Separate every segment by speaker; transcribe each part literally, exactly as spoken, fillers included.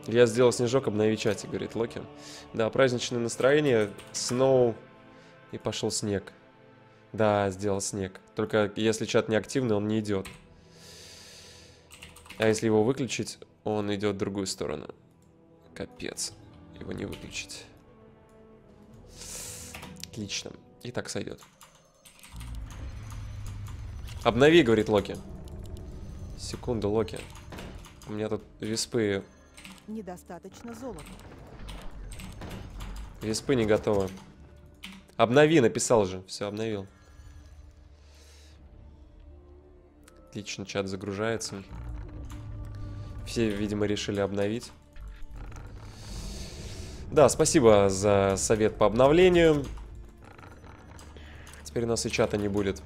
Speaker 1: Я сделал снежок, обнови чатик, говорит Локи. Да, праздничное настроение, сноу, и пошел снег. Да, сделал снег. Только если чат не активный, он не идет. А если его выключить, он идет в другую сторону. Капец. Его не выключить. Отлично. И так сойдет. Обнови, говорит Локи. Секунду, Локи. У меня тут виспы.
Speaker 2: Недостаточно золота.
Speaker 1: Виспы не готовы. Обнови, написал же. Все, обновил. Отлично, чат загружается. Все, видимо, решили обновить. Да, спасибо за совет по обновлению. Теперь у нас и чата не будет.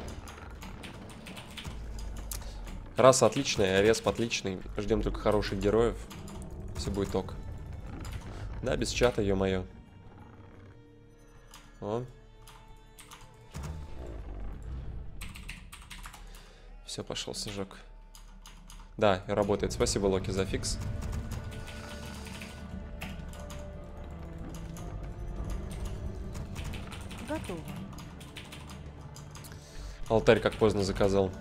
Speaker 1: Раса отличная, респ отличный. Ждем только хороших героев. Все будет ок. Да, без чата, ё-моё. О. Все, пошел снежок. Да, и работает. Спасибо, Локи, за фикс.
Speaker 2: Готово.
Speaker 1: Алтарь как поздно заказал.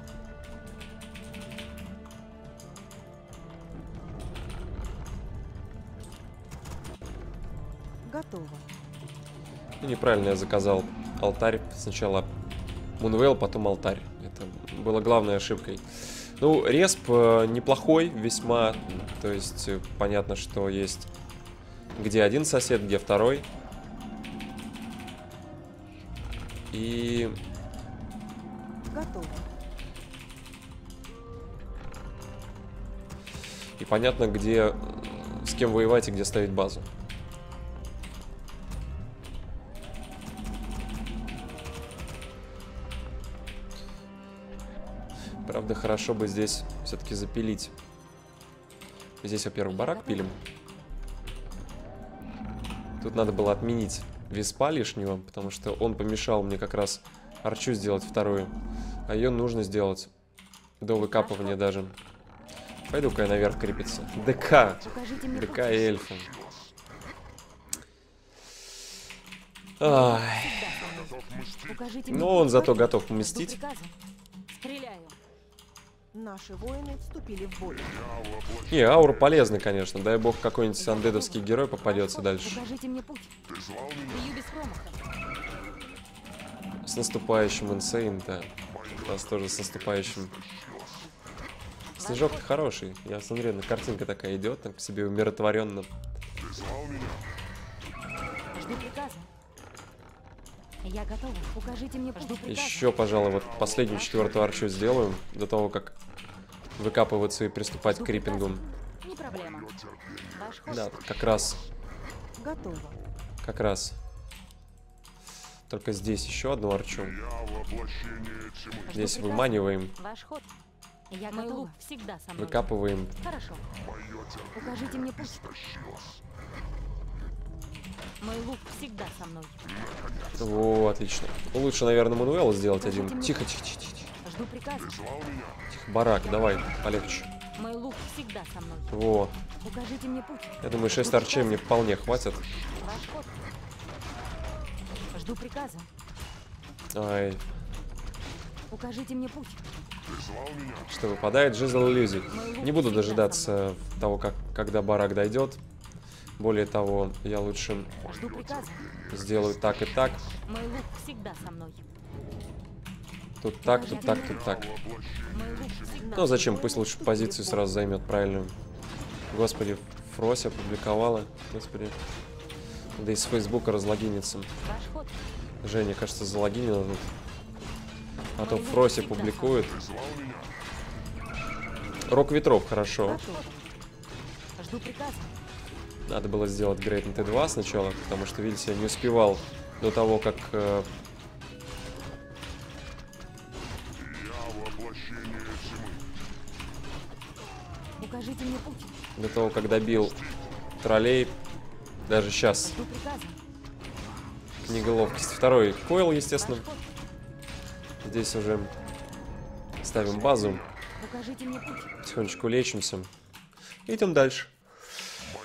Speaker 2: Готово.
Speaker 1: Ну, неправильно я заказал алтарь. Сначала Мунвейл, потом алтарь. Это было главной ошибкой. Ну, респ э, неплохой, весьма. То есть, э, понятно, что есть где один сосед, где второй. И...
Speaker 2: Готово.
Speaker 1: И понятно, где... С кем воевать и где ставить базу. Правда, хорошо бы здесь все-таки запилить. Здесь, во-первых, барак пилим. Тут надо было отменить виспа лишнего, потому что он помешал мне как раз арчу сделать вторую. А ее нужно сделать до выкапывания даже. Пойду-ка я наверх крепиться. ДК. ДК и эльфы. Ай. Но он зато готов мстить.
Speaker 2: Наши воины вступили в бой.
Speaker 1: Не, аура полезна, конечно. Дай бог, какой-нибудь андедовский герой попадется дальше.
Speaker 3: Покажите мне путь. Бью без промаха.
Speaker 1: С наступающим инсейн, да. У нас тоже с наступающим. Снежок-то хороший. Я смотрю, на картинка такая идет, так себе умиротворенно.
Speaker 3: Жду приказа. Я готова. Покажите мне путь.
Speaker 1: Еще, пожалуй, вот последнюю четвертую арчу сделаю до того, как выкапываться и приступать к крипингу.
Speaker 3: Не проблема. Ваш ход.
Speaker 1: Да, как раз,
Speaker 2: Готово.
Speaker 1: как раз. Только здесь еще одну арчу. Здесь выманиваем,
Speaker 3: Ваш ход. Я Мой готова. Лук всегда со мной.
Speaker 1: выкапываем.
Speaker 3: Хорошо. Покажите мне путь. Мой лук всегда со мной.
Speaker 1: О, отлично. Ну, лучше, наверное, Мануэла сделать один. Тихо, тихо, тихо, тихо.
Speaker 3: Жду приказа.
Speaker 1: Тихо, барак, давай, полегче.
Speaker 3: Мой лук всегда со мной.
Speaker 1: Во.
Speaker 3: Покажите мне путь.
Speaker 1: Я думаю, шесть арчей мне вполне хватит.
Speaker 3: Ваш ход. Жду приказа.
Speaker 1: Ай.
Speaker 3: Укажите мне путь.
Speaker 1: Что выпадает? Жизл иллюзий. Не буду дожидаться того, как, когда барак дойдет. Более того, я лучше
Speaker 3: Жду приказа.
Speaker 1: сделаю так и так.
Speaker 3: Мой лук всегда со мной.
Speaker 1: Тут так, тут так, тут так.
Speaker 3: Мой лук всегда.
Speaker 1: Ну зачем? Пусть лучше позицию сразу займет правильную. Господи, Фрося опубликовала. Господи. Да из Фейсбука разлогинится.
Speaker 3: Ваш ход.
Speaker 1: Женя, кажется, залогинила тут. А то Фрося публикует. Рок ветров, хорошо.
Speaker 3: Ваш ход. Жду приказа.
Speaker 1: Надо было сделать Грейт на Т два сначала, потому что, видите, я не успевал до того, как... Э,
Speaker 3: Укажите мне путь.
Speaker 1: до того, как добил троллей. Даже сейчас.
Speaker 3: Жду приказа.
Speaker 1: Книга ловкости. Второй койл, естественно.
Speaker 3: Ваш ход.
Speaker 1: Здесь уже ставим базу.
Speaker 3: Укажите мне путь.
Speaker 1: Потихонечку лечимся. Идем дальше.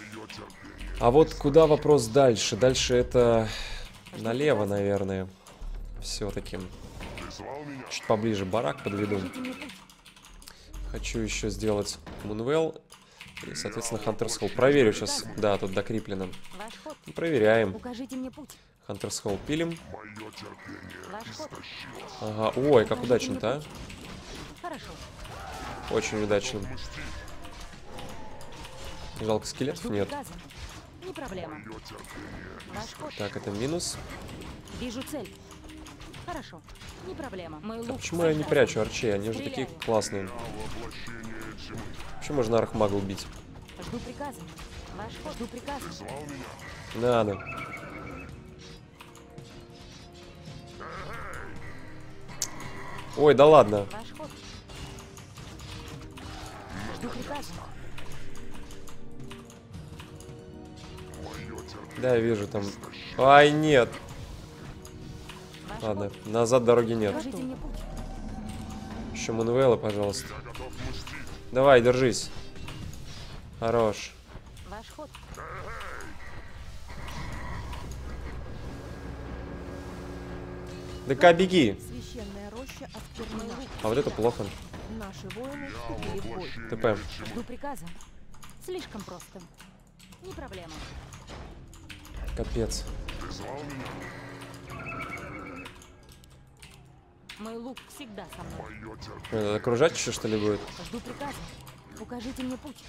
Speaker 1: А вот куда вопрос дальше? Дальше это налево, наверное. Все-таки. Чуть поближе барак подведу.
Speaker 3: Покажите мне путь.
Speaker 1: Хочу еще сделать Мунвелл. И, соответственно, Хантерс Холл. Проверю сейчас. Да, тут докреплено.
Speaker 3: Ваш ход.
Speaker 1: Проверяем.
Speaker 3: Укажите мне путь.
Speaker 1: Хантерс Холл пилим.
Speaker 3: Ваш ход.
Speaker 1: Ага. Ой, как удачно-то, а.
Speaker 3: Хорошо.
Speaker 1: Очень удачно. Жалко, скелетов
Speaker 3: Жду
Speaker 1: нет.
Speaker 3: приказа. Не проблема. Ваш ход.
Speaker 1: Так, это минус.
Speaker 3: Вижу цель. Хорошо. Не проблема. Мой лук.
Speaker 1: Почему я не
Speaker 3: всегда
Speaker 1: прячу
Speaker 3: со мной.
Speaker 1: арчей? Они же такие
Speaker 3: Стреляю.
Speaker 1: классные. Почему можно архмага убить?
Speaker 3: Жду приказа. Ваш ход. Жду приказа.
Speaker 1: Надо. Ой, да ладно.
Speaker 3: Ваш ход. Жду приказа.
Speaker 1: Да, я вижу там. Ай, нет.
Speaker 3: Ваш
Speaker 1: Ладно,
Speaker 3: ход.
Speaker 1: назад дороги нет.
Speaker 3: Покажите мне путь.
Speaker 1: Еще Мануэла, пожалуйста. Давай, держись. Хорош.
Speaker 3: Ваш ход.
Speaker 1: ДК, беги.
Speaker 2: Священная роща осквернена.
Speaker 1: А вот это плохо.
Speaker 2: Наши воины вступили в бой.
Speaker 1: ТП.
Speaker 3: Жду приказа. Слишком просто. Не проблема.
Speaker 1: Капец.
Speaker 3: Мой лук всегда со мной.
Speaker 1: Э, Окружать еще что ли будет?
Speaker 3: Жду приказа. Укажите мне путь.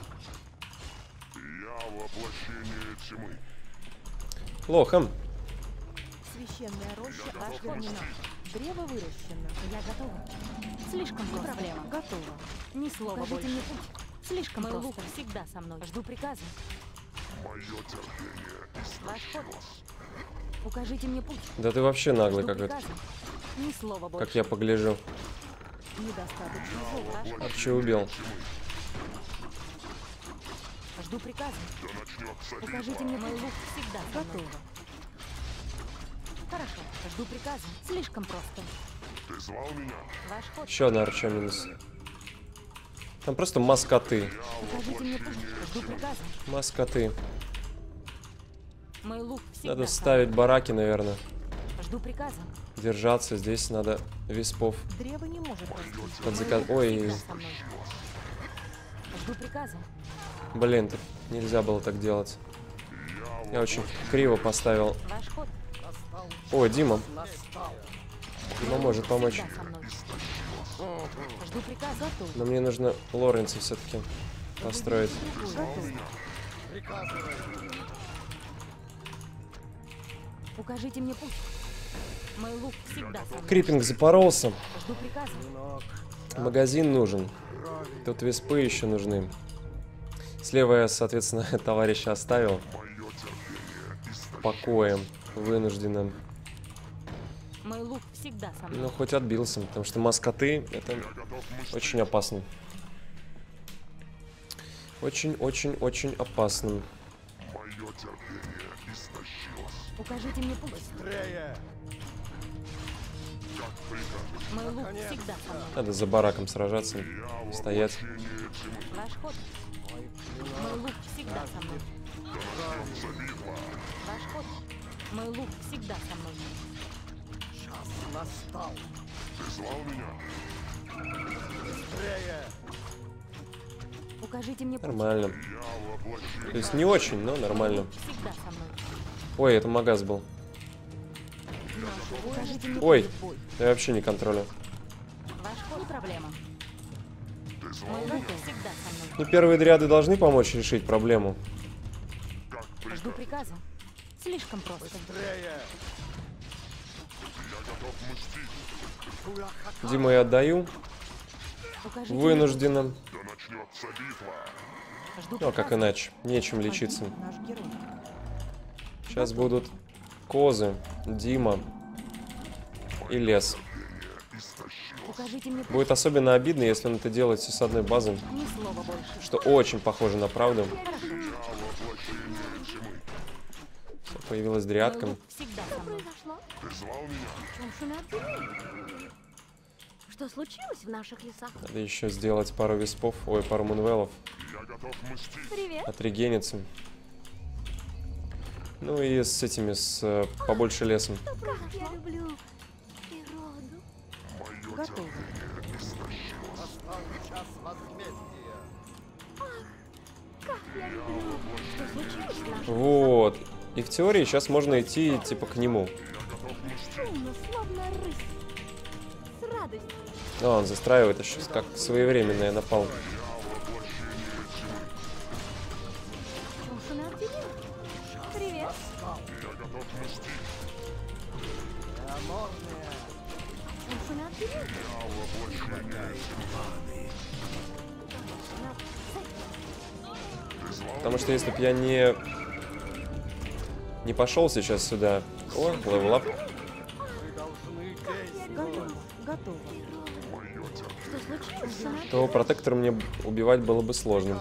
Speaker 1: Плохо.
Speaker 2: Священная роща осквернена. Древо выращено.
Speaker 3: Я готова. Слишком не проблема.
Speaker 2: Готово.
Speaker 3: Ни слова
Speaker 2: Укажите
Speaker 3: больше.
Speaker 2: мне путь.
Speaker 3: Слишком Мой лук всегда со мной. Жду приказа. Ваш ход. Укажите мне путь.
Speaker 1: Да ты вообще наглый
Speaker 3: Жду
Speaker 1: какой-то.
Speaker 3: приказа. Ни слова больше.
Speaker 1: Как я погляжу.
Speaker 2: Недостаточно золота.
Speaker 3: Ваш ход.
Speaker 1: Вообще убил.
Speaker 3: Жду приказа. Укажите мне мой лук всегда со мной.
Speaker 2: Готово.
Speaker 3: Хорошо. Жду приказа. Слишком просто. Ваш ход.
Speaker 1: Еще одна арча минус. Там просто маскоты.
Speaker 3: Укажите мне путь. Жду приказа.
Speaker 1: Маскоты.
Speaker 3: Мой лук всегда
Speaker 1: Надо
Speaker 3: со
Speaker 1: ставить бараки, наверное.
Speaker 3: мной. Жду приказа.
Speaker 1: Держаться. Здесь надо виспов.
Speaker 2: Древо не может расти.
Speaker 1: Под заказ... Ой,
Speaker 3: Всегда со мной. Жду приказа.
Speaker 1: блин, тут нельзя было так делать. Я очень криво поставил.
Speaker 3: Ваш ход.
Speaker 1: Ой, Дима. Дима может помочь.
Speaker 3: Всегда со мной. Жду приказа.
Speaker 1: Но мне нужно Лоренса все-таки построить.
Speaker 2: Готово.
Speaker 3: Укажите мне путь. Мой лук всегда со мной.
Speaker 1: Крипинг запоролся.
Speaker 3: Жду приказа.
Speaker 1: Магазин нужен. Тут виспы еще нужны. Слева я, соответственно, товарища оставил. Покоем. Вынужденным.
Speaker 3: Мой лук всегда со мной.
Speaker 1: Ну, хоть отбился, потому что маскоты это очень опасно. Очень-очень-очень опасно.
Speaker 3: Укажите мне путь. Мой лук всегда со мной.
Speaker 1: Надо за бараком сражаться. Стоять.
Speaker 3: Ваш ход. Мой лук всегда со мной. Ваш ход. Мой лук всегда со мной. Укажите мне путь.
Speaker 1: Нормально. То есть не очень, но нормально.
Speaker 3: Всегда со мной.
Speaker 1: Ой, это магаз был.
Speaker 3: Укажите мне
Speaker 1: Ой,
Speaker 3: путь в бой.
Speaker 1: я вообще не контролю.
Speaker 3: Ваш ход. Не проблема. Мой лук всегда со мной.
Speaker 1: Ну, первые дряды должны помочь решить проблему.
Speaker 3: Жду приказа. Слишком просто.
Speaker 1: Дима я отдаю.
Speaker 3: Укажите мне
Speaker 1: Вынужденно.
Speaker 3: путь. Жду
Speaker 1: Ну, а как
Speaker 3: приказа.
Speaker 1: иначе? Нечем лечиться.
Speaker 2: Наш герой.
Speaker 1: Сейчас будут козы, Дима и лес.
Speaker 3: Укажите мне путь.
Speaker 1: Будет особенно обидно, если он это делает с одной базы,
Speaker 3: Ни слова больше.
Speaker 1: что очень похоже на правду.
Speaker 3: Хорошо.
Speaker 1: Всё, появилась
Speaker 3: Мой
Speaker 1: дрядка.
Speaker 3: лук всегда со мной.
Speaker 4: Что случилось в наших лесах?
Speaker 1: Надо еще сделать пару виспов, ой, пару мунвелов.
Speaker 4: Привет.
Speaker 1: Отрегениться. Ну и с этими, с э, побольше лесом.
Speaker 4: Как я люблю природу.
Speaker 2: Готово.
Speaker 4: Как я люблю. Что случилось в наших
Speaker 1: Вот. И в теории сейчас можно идти типа к нему.
Speaker 4: лесах? Шумно, словно рысь. С радостью.
Speaker 1: А, он застраивает еще, как своевременная напалка.
Speaker 4: Шумшина отделил. Привет. Шумшина отделил.
Speaker 1: Потому что если бы я не... Не пошел сейчас сюда... О, левелап.
Speaker 2: Готово. Готово.
Speaker 4: Что случилось? Шумшина
Speaker 1: То протектор мне убивать было бы сложно.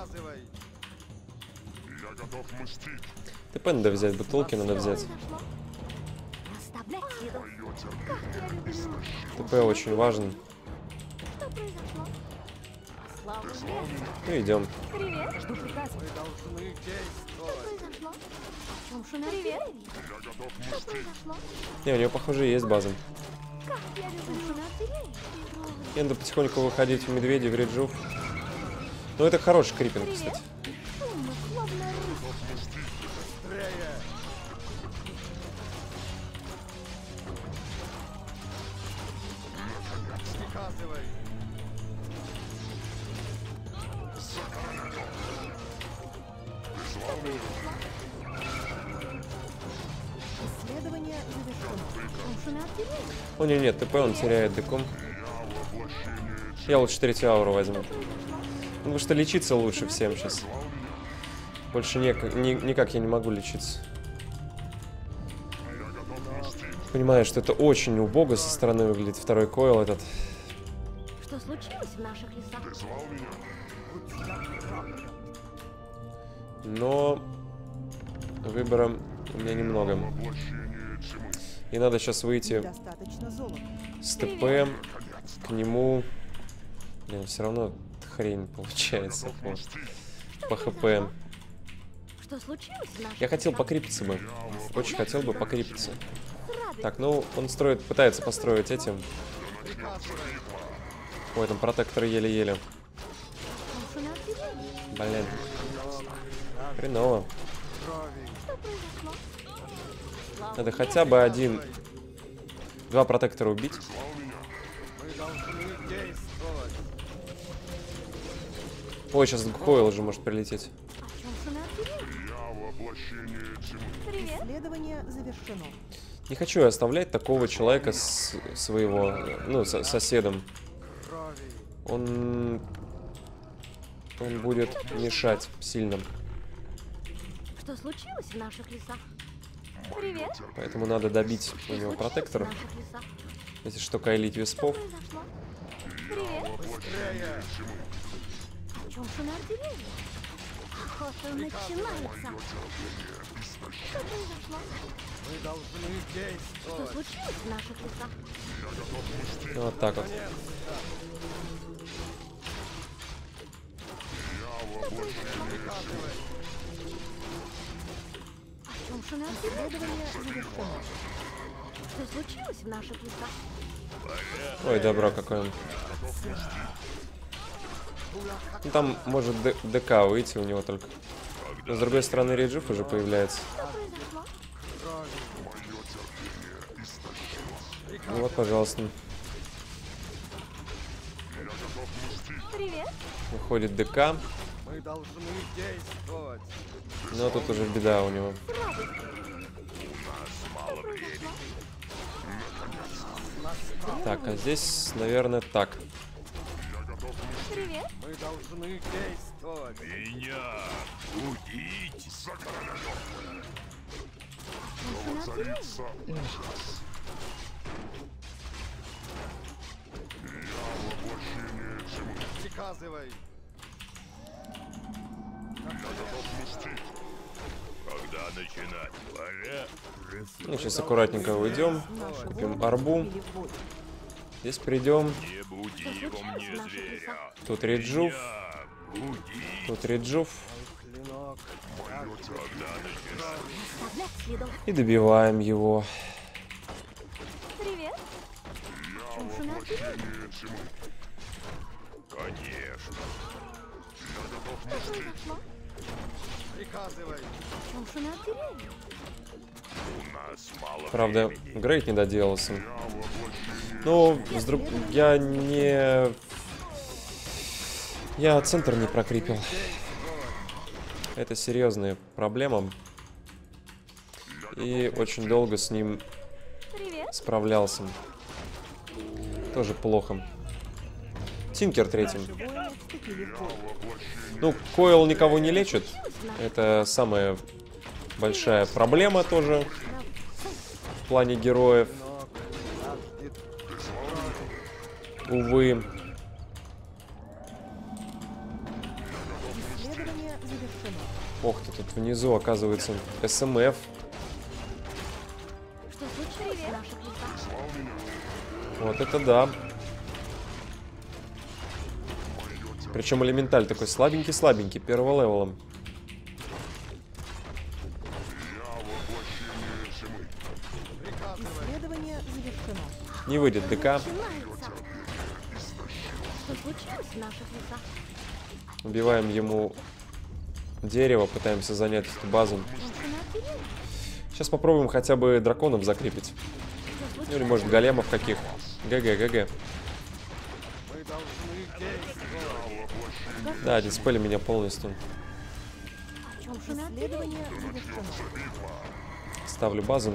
Speaker 1: ТП надо взять, бутылки надо взять.
Speaker 4: произошло? Оставлять еду. Как я люблю.
Speaker 1: ТП очень важен.
Speaker 4: Что произошло? Слава Богу.
Speaker 1: Ну идем.
Speaker 4: Привет.
Speaker 3: Жду приказа.
Speaker 4: Что произошло? Шумшина привет. Что произошло?
Speaker 1: Не, у него, похоже, есть база.
Speaker 4: Как я люблю. Шумшина отделил.
Speaker 1: Мне надо потихоньку выходить в медведей, в реджув. Ну это хороший крипинг, кстати.
Speaker 4: Шумно, словно рысь.
Speaker 2: Исследование завершено.
Speaker 4: Шумшина отделил.
Speaker 1: О, не, нет, ТП он теряет деком. Я лучше третью ауру возьму. Ну, потому что лечиться лучше всем сейчас. Больше никак, ни, никак я не могу лечиться. Понимаю, что это очень убого со стороны выглядит. Второй койл этот.
Speaker 4: Что случилось в наших лесах?
Speaker 1: Но выбора у меня немного. И надо сейчас выйти
Speaker 2: Недостаточно золота.
Speaker 1: с ТП к нему. Блин, все равно хрень получается по, по ХП.
Speaker 4: Что случилось в наших
Speaker 1: Я хотел
Speaker 4: лесах?
Speaker 1: покрепиться бы. Очень хотел бы покрепиться. Так, ну он строит, пытается построить этим. Ой, там протектор еле-еле.
Speaker 4: Шумшина отделил.
Speaker 1: Блин. Хреново.
Speaker 4: Что произошло?
Speaker 1: Надо хотя бы один... Два протектора убить. Ой, сейчас Койл уже может прилететь.
Speaker 4: Шумшина отделил. Привет.
Speaker 2: Исследование завершено.
Speaker 1: Не хочу я оставлять такого человека с своего, ну, со- соседом. Он... Он будет мешать сильно.
Speaker 4: Что случилось в наших лесах? Привет.
Speaker 1: Поэтому надо добить у
Speaker 4: Что
Speaker 1: него
Speaker 4: случилось
Speaker 1: протекторов.
Speaker 4: в наших лесах?
Speaker 1: Если что, кайлить
Speaker 4: Что
Speaker 1: виспов.
Speaker 4: произошло? Привет. Шумшина отделил. Охота начинается. Что произошло? Что случилось в наших лесах?
Speaker 1: Вот так вот.
Speaker 4: Шумшина отделил.
Speaker 2: Исследование завершено.
Speaker 4: Что случилось в наших лесах?
Speaker 1: Ой, добро какой он. Ну, там может Д- ДК выйти у него только. Но с другой стороны, реджиф уже появляется.
Speaker 4: Что произошло?
Speaker 1: Ну вот, пожалуйста.
Speaker 4: Привет.
Speaker 1: Выходит ДК.
Speaker 5: Мы должны действовать.
Speaker 1: Но тут уже беда у него. Так, а здесь, наверное, так.
Speaker 4: Привет.
Speaker 5: Мы должны действовать.
Speaker 6: Меня будить.
Speaker 4: Шумшина отделил.
Speaker 5: Приказывай.
Speaker 6: Когда начинать? Пора.
Speaker 1: Ну, сейчас аккуратненько уйдем.
Speaker 2: Наши
Speaker 1: Купим
Speaker 2: воины
Speaker 1: арбу.
Speaker 2: вступили в бой.
Speaker 1: Здесь придем.
Speaker 6: Не буди его мне, зверя.
Speaker 1: Тут реджуф.
Speaker 6: Я буди.
Speaker 1: Тут реджуф.
Speaker 5: Клинок.
Speaker 4: Оставлять следов.
Speaker 1: И добиваем его.
Speaker 4: Привет. В чем шумят деревья?
Speaker 6: Конечно.
Speaker 4: Что произошло?
Speaker 5: Приказывай.
Speaker 4: В чем шумят деревья?
Speaker 6: У нас мало
Speaker 1: Правда,
Speaker 6: времени.
Speaker 1: Грейт не доделался. Ну, с друг... я не... Я центр не прокрепил. Это серьезная проблема. И очень долго с ним
Speaker 4: Привет.
Speaker 1: справлялся. Тоже плохо. Тинкер третьим.
Speaker 2: Наши воины вступили в бой.
Speaker 1: Ну, Койл никого не лечит. Это самая большая проблема тоже в плане героев. Увы.
Speaker 2: Исследование завершено.
Speaker 1: Ох ты, тут внизу оказывается эс эм эф.
Speaker 4: Что случилось в наших лесах?
Speaker 1: Вот это да. Причем элементаль такой слабенький-слабенький, первого левела.
Speaker 2: Исследование завершено.
Speaker 1: Не выйдет ДК.
Speaker 4: Начинается. Что случилось в наших лесах?
Speaker 1: Убиваем ему дерево, пытаемся занять эту базу.
Speaker 4: В чем шумят деревья?
Speaker 1: Сейчас попробуем хотя бы драконов закрепить.
Speaker 4: Что
Speaker 1: Ну, или
Speaker 4: случилось?
Speaker 1: может големов каких. ГГ, ГГ.
Speaker 5: Мы должны действовать.
Speaker 1: Да, диспели меня полностью.
Speaker 4: В чем шумят деревья?
Speaker 2: Исследование завершено.
Speaker 1: Ставлю базу.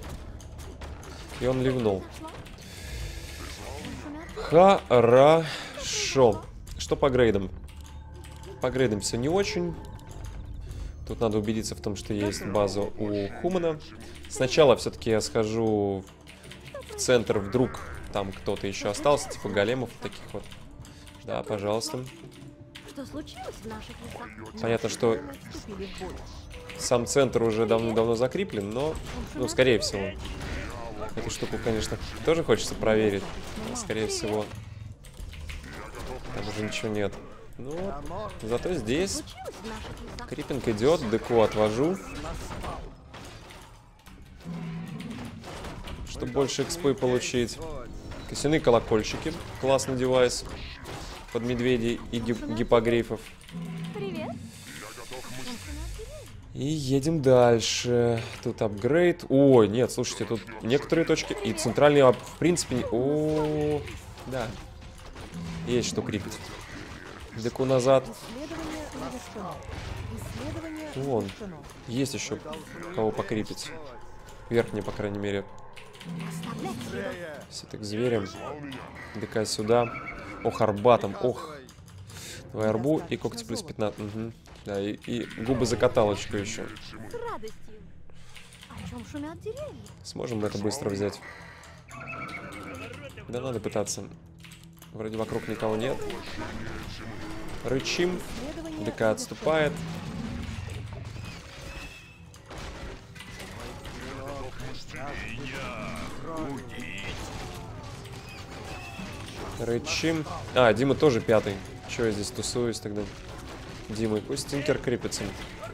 Speaker 1: И он ливнул.
Speaker 4: Произошло? В чем шумят деревья?
Speaker 1: Хорошо. Что по грейдам? По грейдам все не очень. Тут надо убедиться в том, что есть база у Хумана. Сначала все-таки я схожу в центр, вдруг там кто-то еще остался, типа големов таких вот. Да, пожалуйста.
Speaker 4: Что случилось в наших лесах?
Speaker 1: Понятно, что
Speaker 2: Воины вступили в бой.
Speaker 1: сам центр уже давно-давно закреплен, но, ну, скорее всего. Эту штуку, конечно, тоже хочется проверить. Но, скорее всего, там уже ничего нет. Ну, вот. Зато здесь
Speaker 4: Случилось в наших лесах?
Speaker 1: крипинг идет, деко отвожу. Чтобы больше экспы получить. Костяные колокольчики. Классный девайс. Под медведей и гип- гиппогрифов.
Speaker 4: Привет. В чем шумят деревья?
Speaker 1: И едем дальше. Тут апгрейд. Ой, нет, слушайте, тут некоторые точки. И центральный ап, в принципе, не... О, да. Есть что крипить. Деку назад.
Speaker 2: Исследование завершено. Исследование
Speaker 1: Вон.
Speaker 2: завершено.
Speaker 1: Есть еще кого покрипить. Верхний, по крайней мере.
Speaker 4: Оставлять следов.
Speaker 1: Все так зверем. ДК сюда. Ох, арбатом. Ох. Давай арбу и когти плюс пятнадцать. Угу. Да, и, и губы за каталочку еще.
Speaker 4: С радостью. О чем шумят деревья?
Speaker 1: Сможем мы это быстро взять? Да надо пытаться. Вроде вокруг никого нет. Рычим.
Speaker 2: Исследование
Speaker 1: ДК отступает. Рычим. А, Дима тоже пятый. Че я здесь тусуюсь тогда? Дима, пусть Тинкер крепится.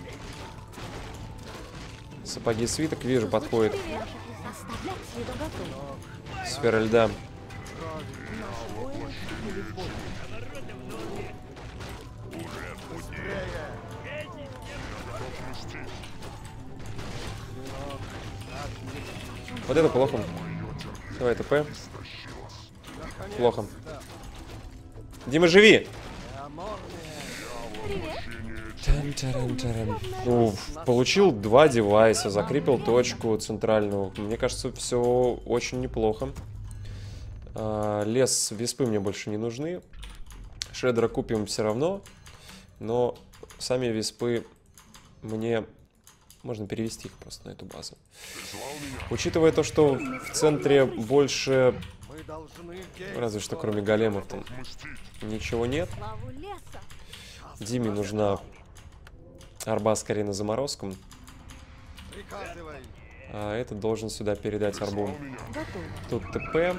Speaker 1: Сапоги свиток, вижу, подходит.
Speaker 4: Привет. Оставлять следов. Готово.
Speaker 1: Сфера льда.
Speaker 2: Наши воины вступили в бой.
Speaker 1: Вот это плохо. Давай ТП. Плохо. Дима, живи! Тан-таран-таран. Уф, получил два девайса, закрепил точку центральную. Мне кажется, все очень неплохо. А, лес, виспы мне больше не нужны. Шредера купим все равно. Но сами виспы мне... Можно перевести их просто на эту базу. Учитывая то, что в центре больше...
Speaker 5: Мы должны
Speaker 1: Разве что кроме големов там ничего нет.
Speaker 4: Славу леса.
Speaker 1: Диме нужна арба скорее на заморозку.
Speaker 5: Приказывай.
Speaker 1: А этот должен сюда передать арбу.
Speaker 2: Готов.
Speaker 1: Тут ТП.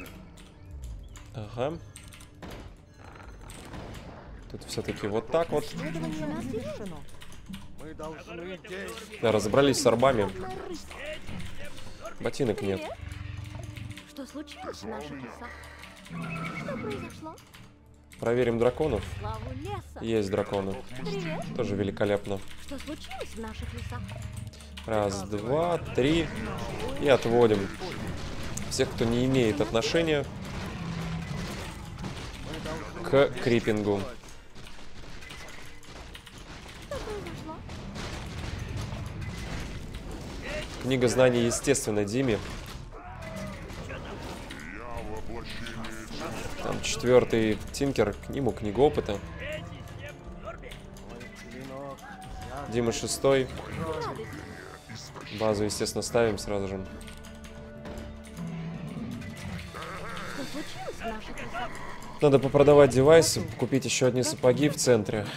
Speaker 1: Ага. Тут все-таки вот так вот.
Speaker 2: Исследование завершено.
Speaker 5: Мы должны действовать.
Speaker 1: Да, разобрались с арбами. Ботинок нет.
Speaker 4: Что случилось в наших лесах? Что произошло?
Speaker 1: Проверим драконов.
Speaker 4: Славу леса.
Speaker 1: Есть драконы.
Speaker 4: Привет.
Speaker 1: Тоже великолепно.
Speaker 4: Что случилось в наших лесах?
Speaker 1: Раз, два, три. И отводим всех, кто не имеет отношения к крипингу.
Speaker 4: Что произошло?
Speaker 1: Книга знаний, естественно, Диме. Там четвертый Тинкер, к нему книга опыта.
Speaker 5: Клинок.
Speaker 1: Дима шестой. Базу, естественно, ставим сразу же.
Speaker 4: Что случилось в наших лесах?
Speaker 1: Надо попродавать девайсы, купить еще одни сапоги в центре.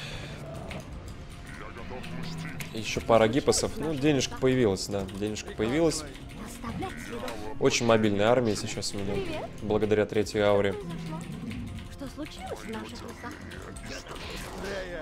Speaker 1: Еще пара гипосов. Ну, денежка появилась, да, денежка появилась.
Speaker 4: Не оставлять следов.
Speaker 1: Очень мобильная армия сейчас у меня, благодаря третьей ауре.
Speaker 4: Что произошло? Что случилось в наших лесах?
Speaker 5: Быстрее.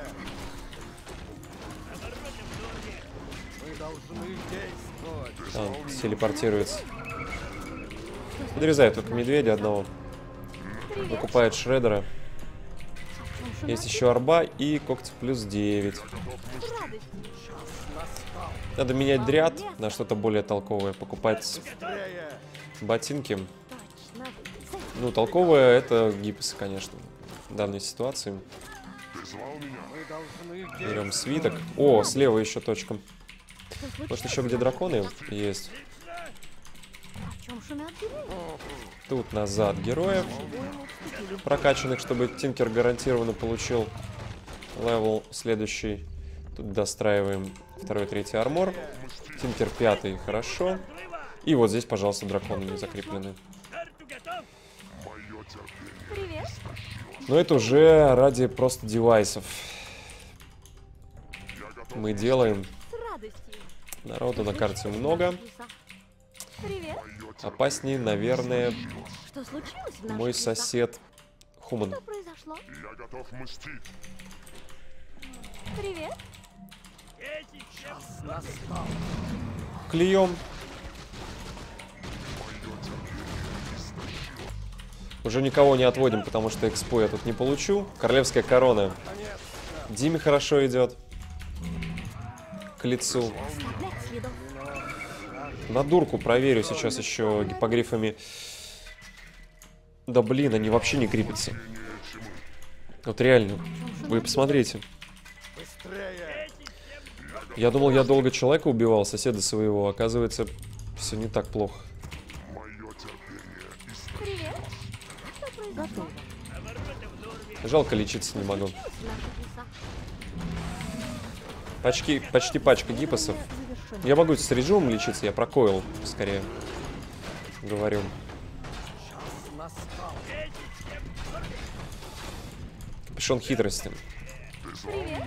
Speaker 5: Мы должны действовать.
Speaker 1: Он телепортируется. Подрезает только медведя одного. Выкупает шредера. Есть еще арба и когти плюс девять.
Speaker 4: Радость.
Speaker 1: Надо менять дряд на что-то более толковое. Покупать
Speaker 5: Быстрее.
Speaker 1: ботинки.
Speaker 4: Точно.
Speaker 1: Ну, толковое это гипсы, конечно. В данной ситуации.
Speaker 5: Мы должны
Speaker 1: Берем
Speaker 5: действовать.
Speaker 1: свиток. О, слева еще точка.
Speaker 4: Что случилось?
Speaker 1: Может, еще где драконы есть.
Speaker 4: О чем шумят деревья?
Speaker 1: Тут назад героев прокачанных, чтобы Тинкер гарантированно получил левел следующий. Тут достраиваем второй, третий армор. Тинкер пятый, хорошо. И вот здесь, пожалуйста, драконы не закреплены.
Speaker 4: Привет.
Speaker 1: Но это уже ради просто девайсов. Мы делаем.
Speaker 4: С радостью.
Speaker 1: Народу на карте много.
Speaker 4: Привет.
Speaker 1: Опаснее, наверное,
Speaker 4: Что случилось в наших
Speaker 1: мой
Speaker 4: лесах?
Speaker 1: сосед Хуман.
Speaker 4: Что произошло?
Speaker 6: Я готов мстить.
Speaker 4: Привет.
Speaker 1: Клеем. Уже никого не отводим, потому что экспо я тут не получу. Королевская корона. Диме хорошо идет. К лицу.
Speaker 4: Оставлять следов.
Speaker 1: На дурку проверю сейчас еще гипогрифами. Да блин, они вообще не крепятся. Вот реально. Вы посмотрите.
Speaker 5: Быстрее.
Speaker 1: Я думал, я долго человека убивал, соседа своего. Оказывается, все не так плохо.
Speaker 4: Привет. Что произошло?
Speaker 1: Жалко, лечиться не могу.
Speaker 4: В наших лесах.
Speaker 1: Почти, почти пачка гипосов.
Speaker 2: Завершено.
Speaker 1: Я могу с режимом лечиться, я про койл скорее говорю.
Speaker 5: Настал.
Speaker 1: Капюшон хитрости.
Speaker 4: Привет.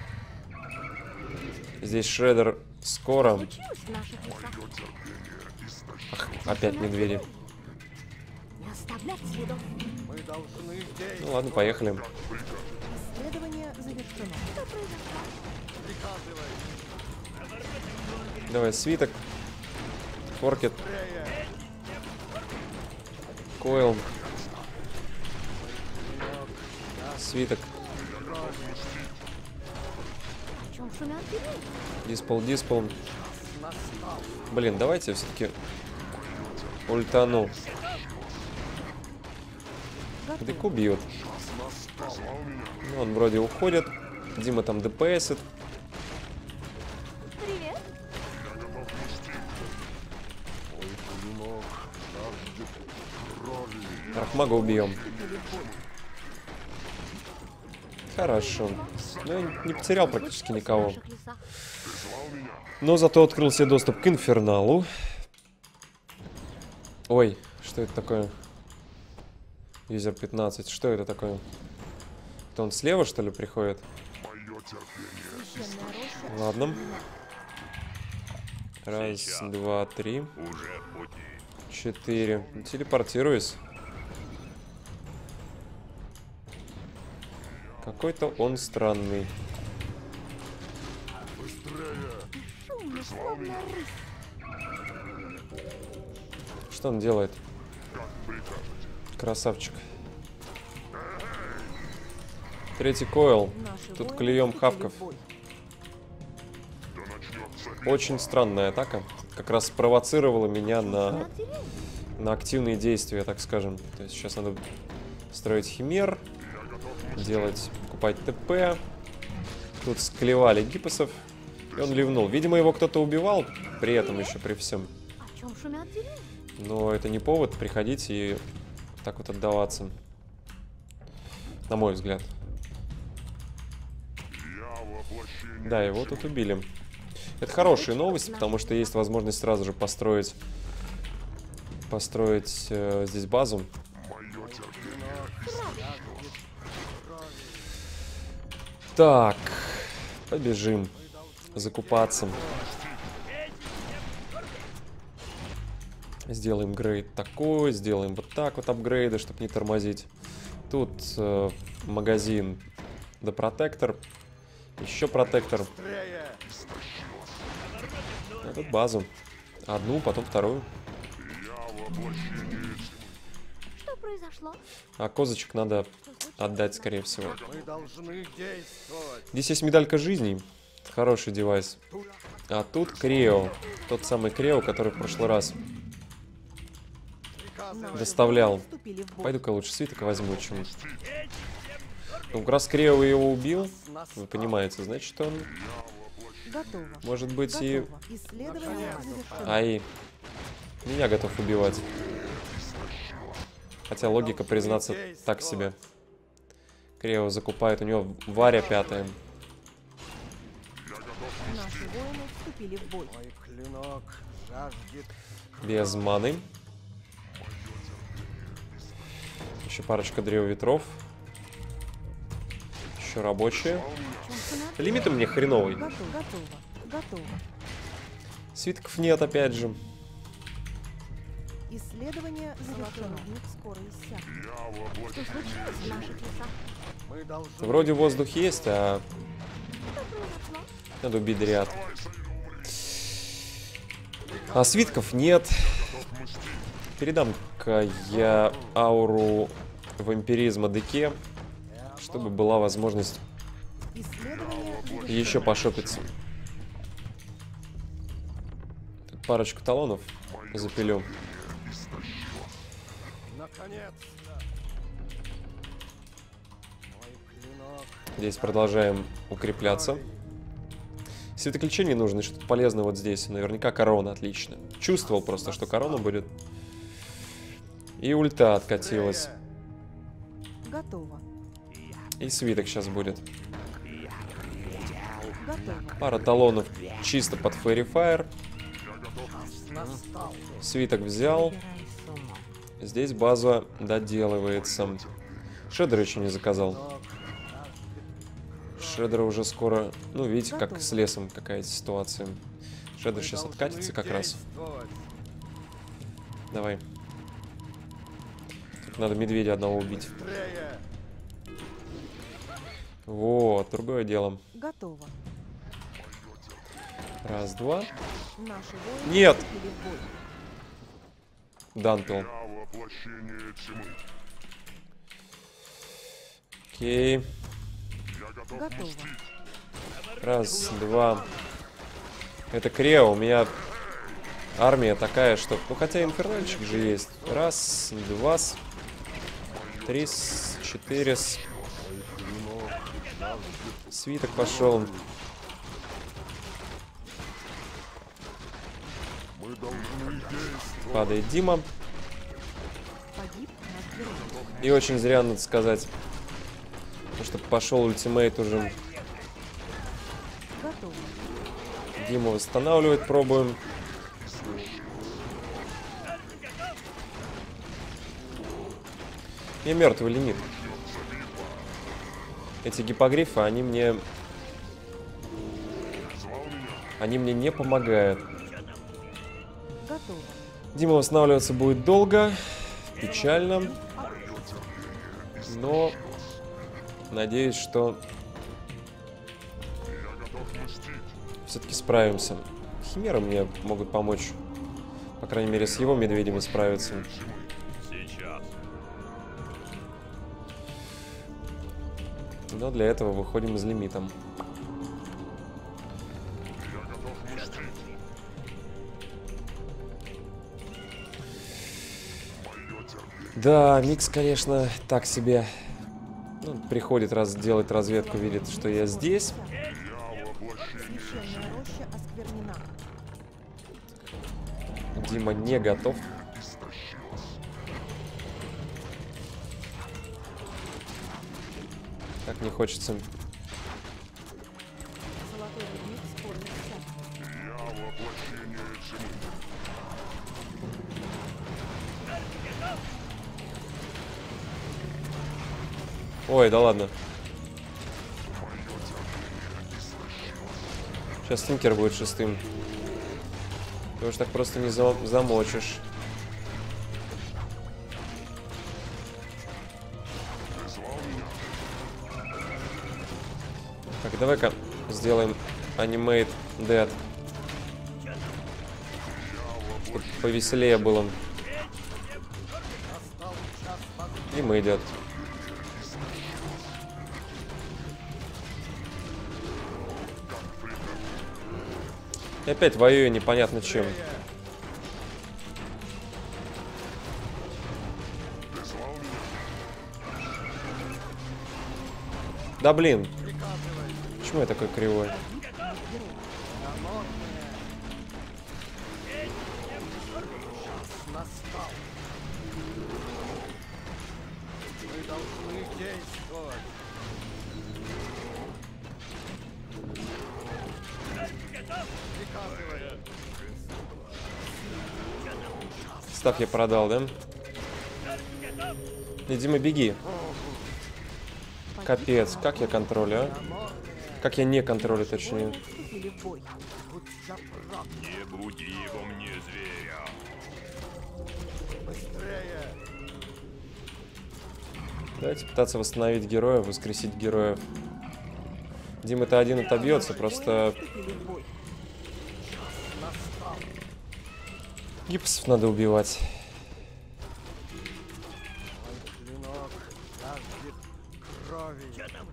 Speaker 1: Здесь шредер скоро.
Speaker 4: Случилось в наших лесах?
Speaker 1: Ах, опять медведи.
Speaker 4: Не оставлять следов.
Speaker 5: Мы должны действовать.
Speaker 1: Ну ладно, поехали.
Speaker 2: Исследование завершено.
Speaker 4: Что произошло?
Speaker 5: Приказывай.
Speaker 1: Давай, свиток. Форкет.
Speaker 5: Быстрее.
Speaker 1: Койл. Свиток.
Speaker 4: О чем шумят деревья?
Speaker 1: Диспол, диспол.
Speaker 5: Настал.
Speaker 1: Блин, давайте все-таки ультану. Деку бьет. Ну, он вроде уходит. Дима там ДПСит.
Speaker 4: Привет.
Speaker 1: Архмага убьем. Хорошо. Ну, я не потерял практически
Speaker 4: Случилось в
Speaker 1: никого.
Speaker 4: наших лесах?
Speaker 1: Но зато открыл себе доступ к инферналу. Ой, что это такое? Юзер пятнадцать. Что это такое? Это он слева, что ли, приходит?
Speaker 2: Священная роща.
Speaker 1: Ладно. Раз,
Speaker 6: Сейчас.
Speaker 1: два, три,
Speaker 6: Уже в пути.
Speaker 1: четыре. Телепортируюсь. Какой-то он странный.
Speaker 4: время словно рысь.
Speaker 1: Что он делает?
Speaker 6: Как прикажете.
Speaker 1: Красавчик. Третий койл.
Speaker 2: Наши
Speaker 1: Тут
Speaker 2: воины
Speaker 1: клеем
Speaker 2: вступили
Speaker 1: хавков.
Speaker 2: в бой.
Speaker 6: Да начнется
Speaker 1: Очень странная атака. Как раз спровоцировала меня на,
Speaker 4: На деревья.
Speaker 1: на активные действия, так скажем. То есть сейчас надо строить химер, делать, покупать ТП. Тут склевали гипосов, и он ливнул. Видимо, его кто-то убивал при этом еще, при всем.
Speaker 4: О чем шумят деревья?
Speaker 1: Но это не повод приходить и так вот отдаваться. На мой взгляд.
Speaker 6: я воплощение.
Speaker 1: Да, его тут убили. Это хорошая новость, потому что есть возможность сразу же построить построить э, здесь базу.
Speaker 6: Мое терпение.
Speaker 1: Так, побежим закупаться. Сделаем грейд такой, сделаем вот так вот апгрейды, чтобы не тормозить. Тут э, магазин да протектор, еще протектор.
Speaker 5: Быстрее!
Speaker 1: А тут базу. Одну, потом вторую.
Speaker 6: Я воплощение тьмы.
Speaker 4: Что произошло?
Speaker 1: А козочек надо
Speaker 4: Что случилось?
Speaker 1: отдать, скорее всего.
Speaker 5: Мы должны действовать.
Speaker 1: Здесь есть медалька жизней. Хороший девайс. А тут Крео. Тот самый Крео, который в прошлый раз
Speaker 5: Приказывай.
Speaker 1: доставлял.
Speaker 2: Вступили в бой.
Speaker 1: Пойду-ка лучше свиток возьму, чем... Ну, как раз Крео его убил. Вы понимаете, значит, он,
Speaker 2: Готово.
Speaker 1: может быть, и...
Speaker 2: Готово. Исследование завершено.
Speaker 1: Ай, меня готов убивать. Хотя логика, признаться, так себе. Крео закупает, у него Варя пятая.
Speaker 2: Наши воины вступили в бой.
Speaker 5: Мой клинок жаждет.
Speaker 1: Без маны. Еще парочка древ ветров. Еще рабочие.
Speaker 4: О чем шумят
Speaker 1: Лимит у меня хреновый.
Speaker 2: Готово. Готово. Готово.
Speaker 1: Свитков нет, опять же.
Speaker 2: Исследование завершено. Скоро иссяк.
Speaker 6: Я
Speaker 4: Что
Speaker 6: воплощение.
Speaker 4: случилось в наших лесах?
Speaker 5: Мы должны.
Speaker 1: Вроде воздух есть, а
Speaker 4: Что произошло?
Speaker 1: надо убить дриад. А свитков нет. Передам-ка я ауру вампиризма Деке, чтобы была возможность
Speaker 2: Исследование завершено.
Speaker 1: еще пошопиться. Тут парочку талонов запилю.
Speaker 5: Наконец-то. Мой клинок.
Speaker 1: Здесь продолжаем укрепляться. Светоключение нужно, что-то полезное вот здесь. Наверняка корона, отлично. Чувствовал просто, что корона будет. И ульта откатилась.
Speaker 2: Готово.
Speaker 1: И свиток сейчас будет.
Speaker 2: Готово.
Speaker 1: Пара талонов чисто под Fairy Fire.
Speaker 5: Настал.
Speaker 1: Свиток взял. Здесь база доделывается. Шредер еще не заказал. Шредера уже скоро... Ну, видите, как с лесом какая-то ситуация. Шредер
Speaker 5: Мы
Speaker 1: сейчас
Speaker 5: должны
Speaker 1: откатится как раз.
Speaker 5: действовать.
Speaker 1: Давай. Тут надо медведя одного убить.
Speaker 5: Быстрее!
Speaker 1: Вот, другое дело.
Speaker 2: Готово.
Speaker 1: Раз, два.
Speaker 2: Наши воины
Speaker 1: Нет!
Speaker 2: вступили в бой.
Speaker 1: Данпил.
Speaker 6: Я воплощение тьмы.
Speaker 1: Окей.
Speaker 6: Я готов
Speaker 2: Готово.
Speaker 6: мстить.
Speaker 1: Раз, два. Это Крео. У меня армия такая, что... Ну, хотя инфернальчик же есть. Раз, два, три, четыре. Свиток пошел.
Speaker 6: Мы должны действовать.
Speaker 1: Падает Дима.
Speaker 2: Погиб наш герой.
Speaker 1: И очень зря, надо сказать. Потому что пошел ультимейт уже.
Speaker 2: Готово.
Speaker 1: Дима восстанавливает, пробуем. Я мертвый лимит. Эти гипогрифы, они мне... Они мне не помогают.
Speaker 2: Готово.
Speaker 1: Дима восстанавливаться будет долго. Печально. Но... Надеюсь, что... Все-таки справимся. химеры мне могут помочь. По крайней мере, с его медведями справиться.
Speaker 6: Сейчас.
Speaker 1: Но для этого выходим с лимитом.
Speaker 6: Я готов мстить. Мое терпение.
Speaker 1: Да, Микс, конечно, так себе. Ну, приходит раз делать разведку, видит, что я здесь.
Speaker 6: Я воплощение
Speaker 2: Священная роща осквернена.
Speaker 1: Дима не готов.
Speaker 6: истощилась.
Speaker 1: Так не хочется.
Speaker 2: Золотой рудник скоро иссякнет.
Speaker 6: Я воплощение тьмы.
Speaker 1: Ой, да ладно. Сейчас Тинкер будет шестым. Ты уж так просто не за- замочишь. Так, давай-ка сделаем Animate Dead. Чтоб повеселее было. И мы идет. И опять воюю непонятно чем. Да блин. Почему я такой кривой?
Speaker 5: Настал. Мы должны действовать. Приказывай.
Speaker 1: Став я продал, да? И, Дима, беги. Капец, как я контролю, а? Как я не контролю, точнее.
Speaker 2: Воины вступили в бой.
Speaker 5: Будь заправ.
Speaker 6: Не буди во мне зверя.
Speaker 5: Быстрее.
Speaker 1: Давайте пытаться восстановить героев, воскресить героев. Дима-то один отобьется, просто
Speaker 2: Вступили в бой.
Speaker 5: Настал.
Speaker 1: гипсов надо убивать.
Speaker 5: Мой клинок жаждет крови.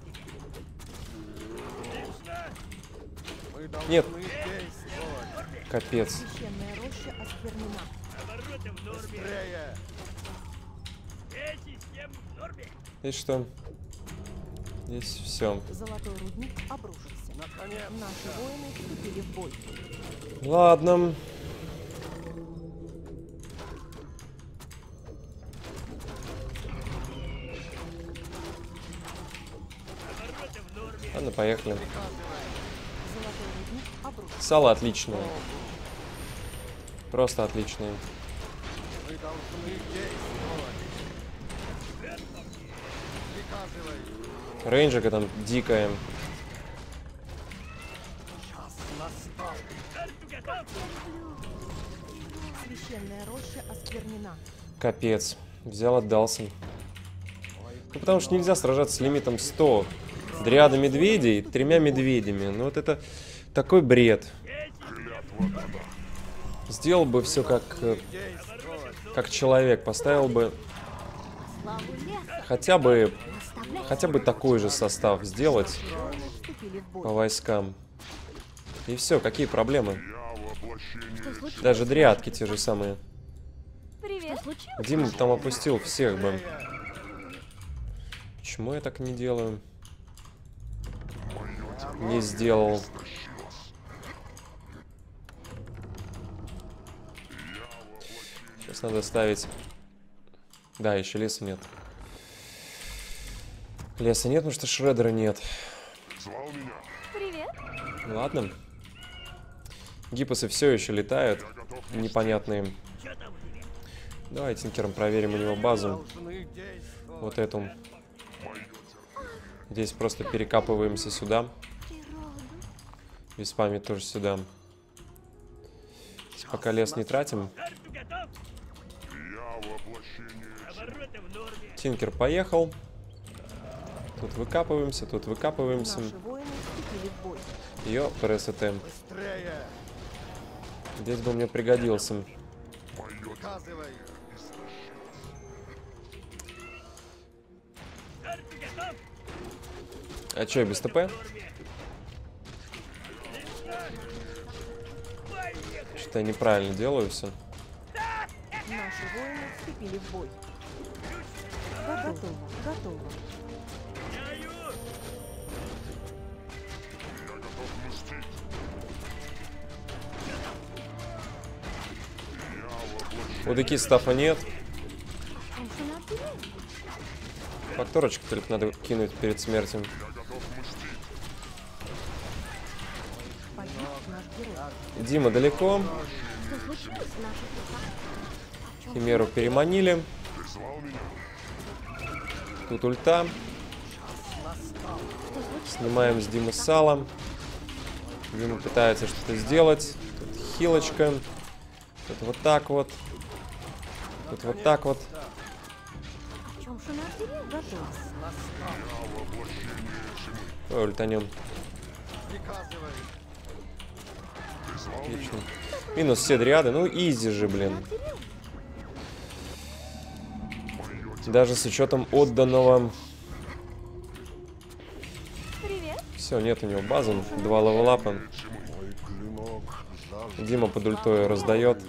Speaker 5: Мы должны
Speaker 1: Нет.
Speaker 5: действовать.
Speaker 1: Капец.
Speaker 2: Священная роща осквернена.
Speaker 5: Быстрее.
Speaker 1: И что? Здесь все.
Speaker 2: Золотой рудник обрушился.
Speaker 5: Наконец.
Speaker 2: Наши воины вступили в бой.
Speaker 1: Ладно. Ладно, поехали.
Speaker 2: Золотой рудник обрушился.
Speaker 1: Сало отличное. Просто отличное.
Speaker 5: Мы должны действовать. Приказывай.
Speaker 1: Рейнджика там дикая.
Speaker 5: Час настал.
Speaker 2: Священная роща осквернена.
Speaker 1: Капец. Взял, отдался. Ну, потому что нельзя сражаться с лимитом сто. Дриада медведей, тремя медведями. Ну вот это такой бред. Сделал бы все как, э, как человек. Поставил бы
Speaker 3: Славу леса
Speaker 1: хотя бы,
Speaker 3: оставляй.
Speaker 1: хотя бы такой же состав сделать
Speaker 2: Воины вступили в бой.
Speaker 1: по войскам. И все, какие проблемы?
Speaker 6: Я воплощение
Speaker 3: Что случилось?
Speaker 1: Даже дриадки те же самые.
Speaker 3: Привет. Что случилось?
Speaker 1: Дима там опустил всех бы. Почему я так не делаю? Не сделал. Сейчас надо ставить. Да, еще леса нет. Леса нет, потому что шредера нет.
Speaker 6: звал меня.
Speaker 3: Привет.
Speaker 1: Ладно. Гипосы все еще летают. Непонятные. Давай Тинкером проверим у него базу.
Speaker 5: Должны действовать.
Speaker 1: Вот эту. Здесь просто перекапываемся сюда. Виспами тоже сюда. Здесь пока лес не тратим.
Speaker 6: Я воплощение
Speaker 1: Тинкер поехал. Тут выкапываемся, тут выкапываемся.
Speaker 2: Наши воины вступили в бой.
Speaker 1: Ее ПРСТ.
Speaker 5: Быстрее.
Speaker 1: Здесь бы мне пригодился.
Speaker 5: Приказывай.
Speaker 1: А чё, без ТП? Что-то я неправильно делаю все.
Speaker 2: Наши воины вступили в бой. Готово, готово.
Speaker 1: У Деки стафа нет.
Speaker 4: Он что надо?
Speaker 1: Факторочку только надо кинуть перед смертью.
Speaker 2: Погиб наш герой.
Speaker 1: Дима далеко.
Speaker 4: Что случилось в наших руках?
Speaker 1: Химеру переманили. Тут ульта. Снимаем с Димы сало. Дима пытается что-то сделать. Тут хилочка. Тут вот так вот. Тут вот так вот.
Speaker 4: О чем же надо?
Speaker 2: Готово.
Speaker 1: Ой, ультанем.
Speaker 5: Приказывай.
Speaker 1: Отлично. Минус все дриады. Ну, изи же, блин. Даже с учетом отданного.
Speaker 4: Привет.
Speaker 1: Все, нет у него базы. Два левелапа. Дима под ультой раздает.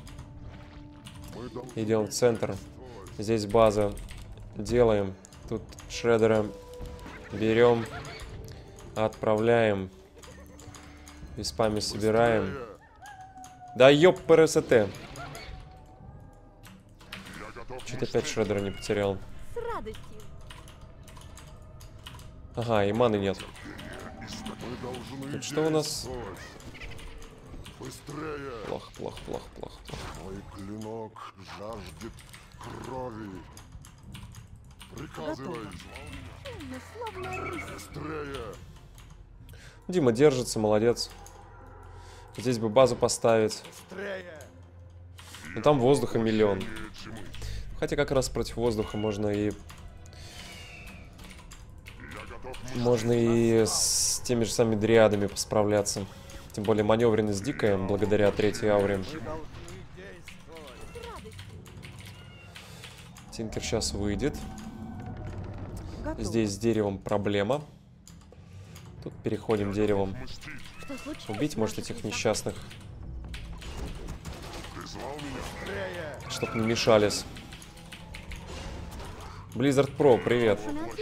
Speaker 1: Идем в центр. Здесь база. Делаем. Тут шредера берем. Отправляем. Виспами собираем. Да ёп, ПРСТ. Что-то опять шредера не потерял.
Speaker 4: С радостью.
Speaker 1: Ага, и маны нет. Тут что у нас?
Speaker 6: Быстрее!
Speaker 1: Плохо, плохо, плохо, плохо, плохо.
Speaker 6: Мой клинок жаждет крови. Приказывай!
Speaker 4: Мы словно рысь.
Speaker 6: Быстрее!
Speaker 1: Дима держится, молодец. Здесь бы базу поставить.
Speaker 5: Быстрее.
Speaker 1: Но там воздуха миллион. Хотя как раз против воздуха можно и... Можно и с теми же самыми дриадами посправляться. Тем более маневренность дикая, благодаря третьей ауре.
Speaker 5: Вы должны действовать.
Speaker 1: Тинкер сейчас выйдет.
Speaker 2: Готово.
Speaker 1: Здесь с деревом проблема. Тут переходим деревом.
Speaker 4: Что случилось?
Speaker 1: Убить, может, этих несчастных.
Speaker 5: Быстрее.
Speaker 1: Чтоб не мешались. Blizzard Pro, привет.
Speaker 4: Что надо?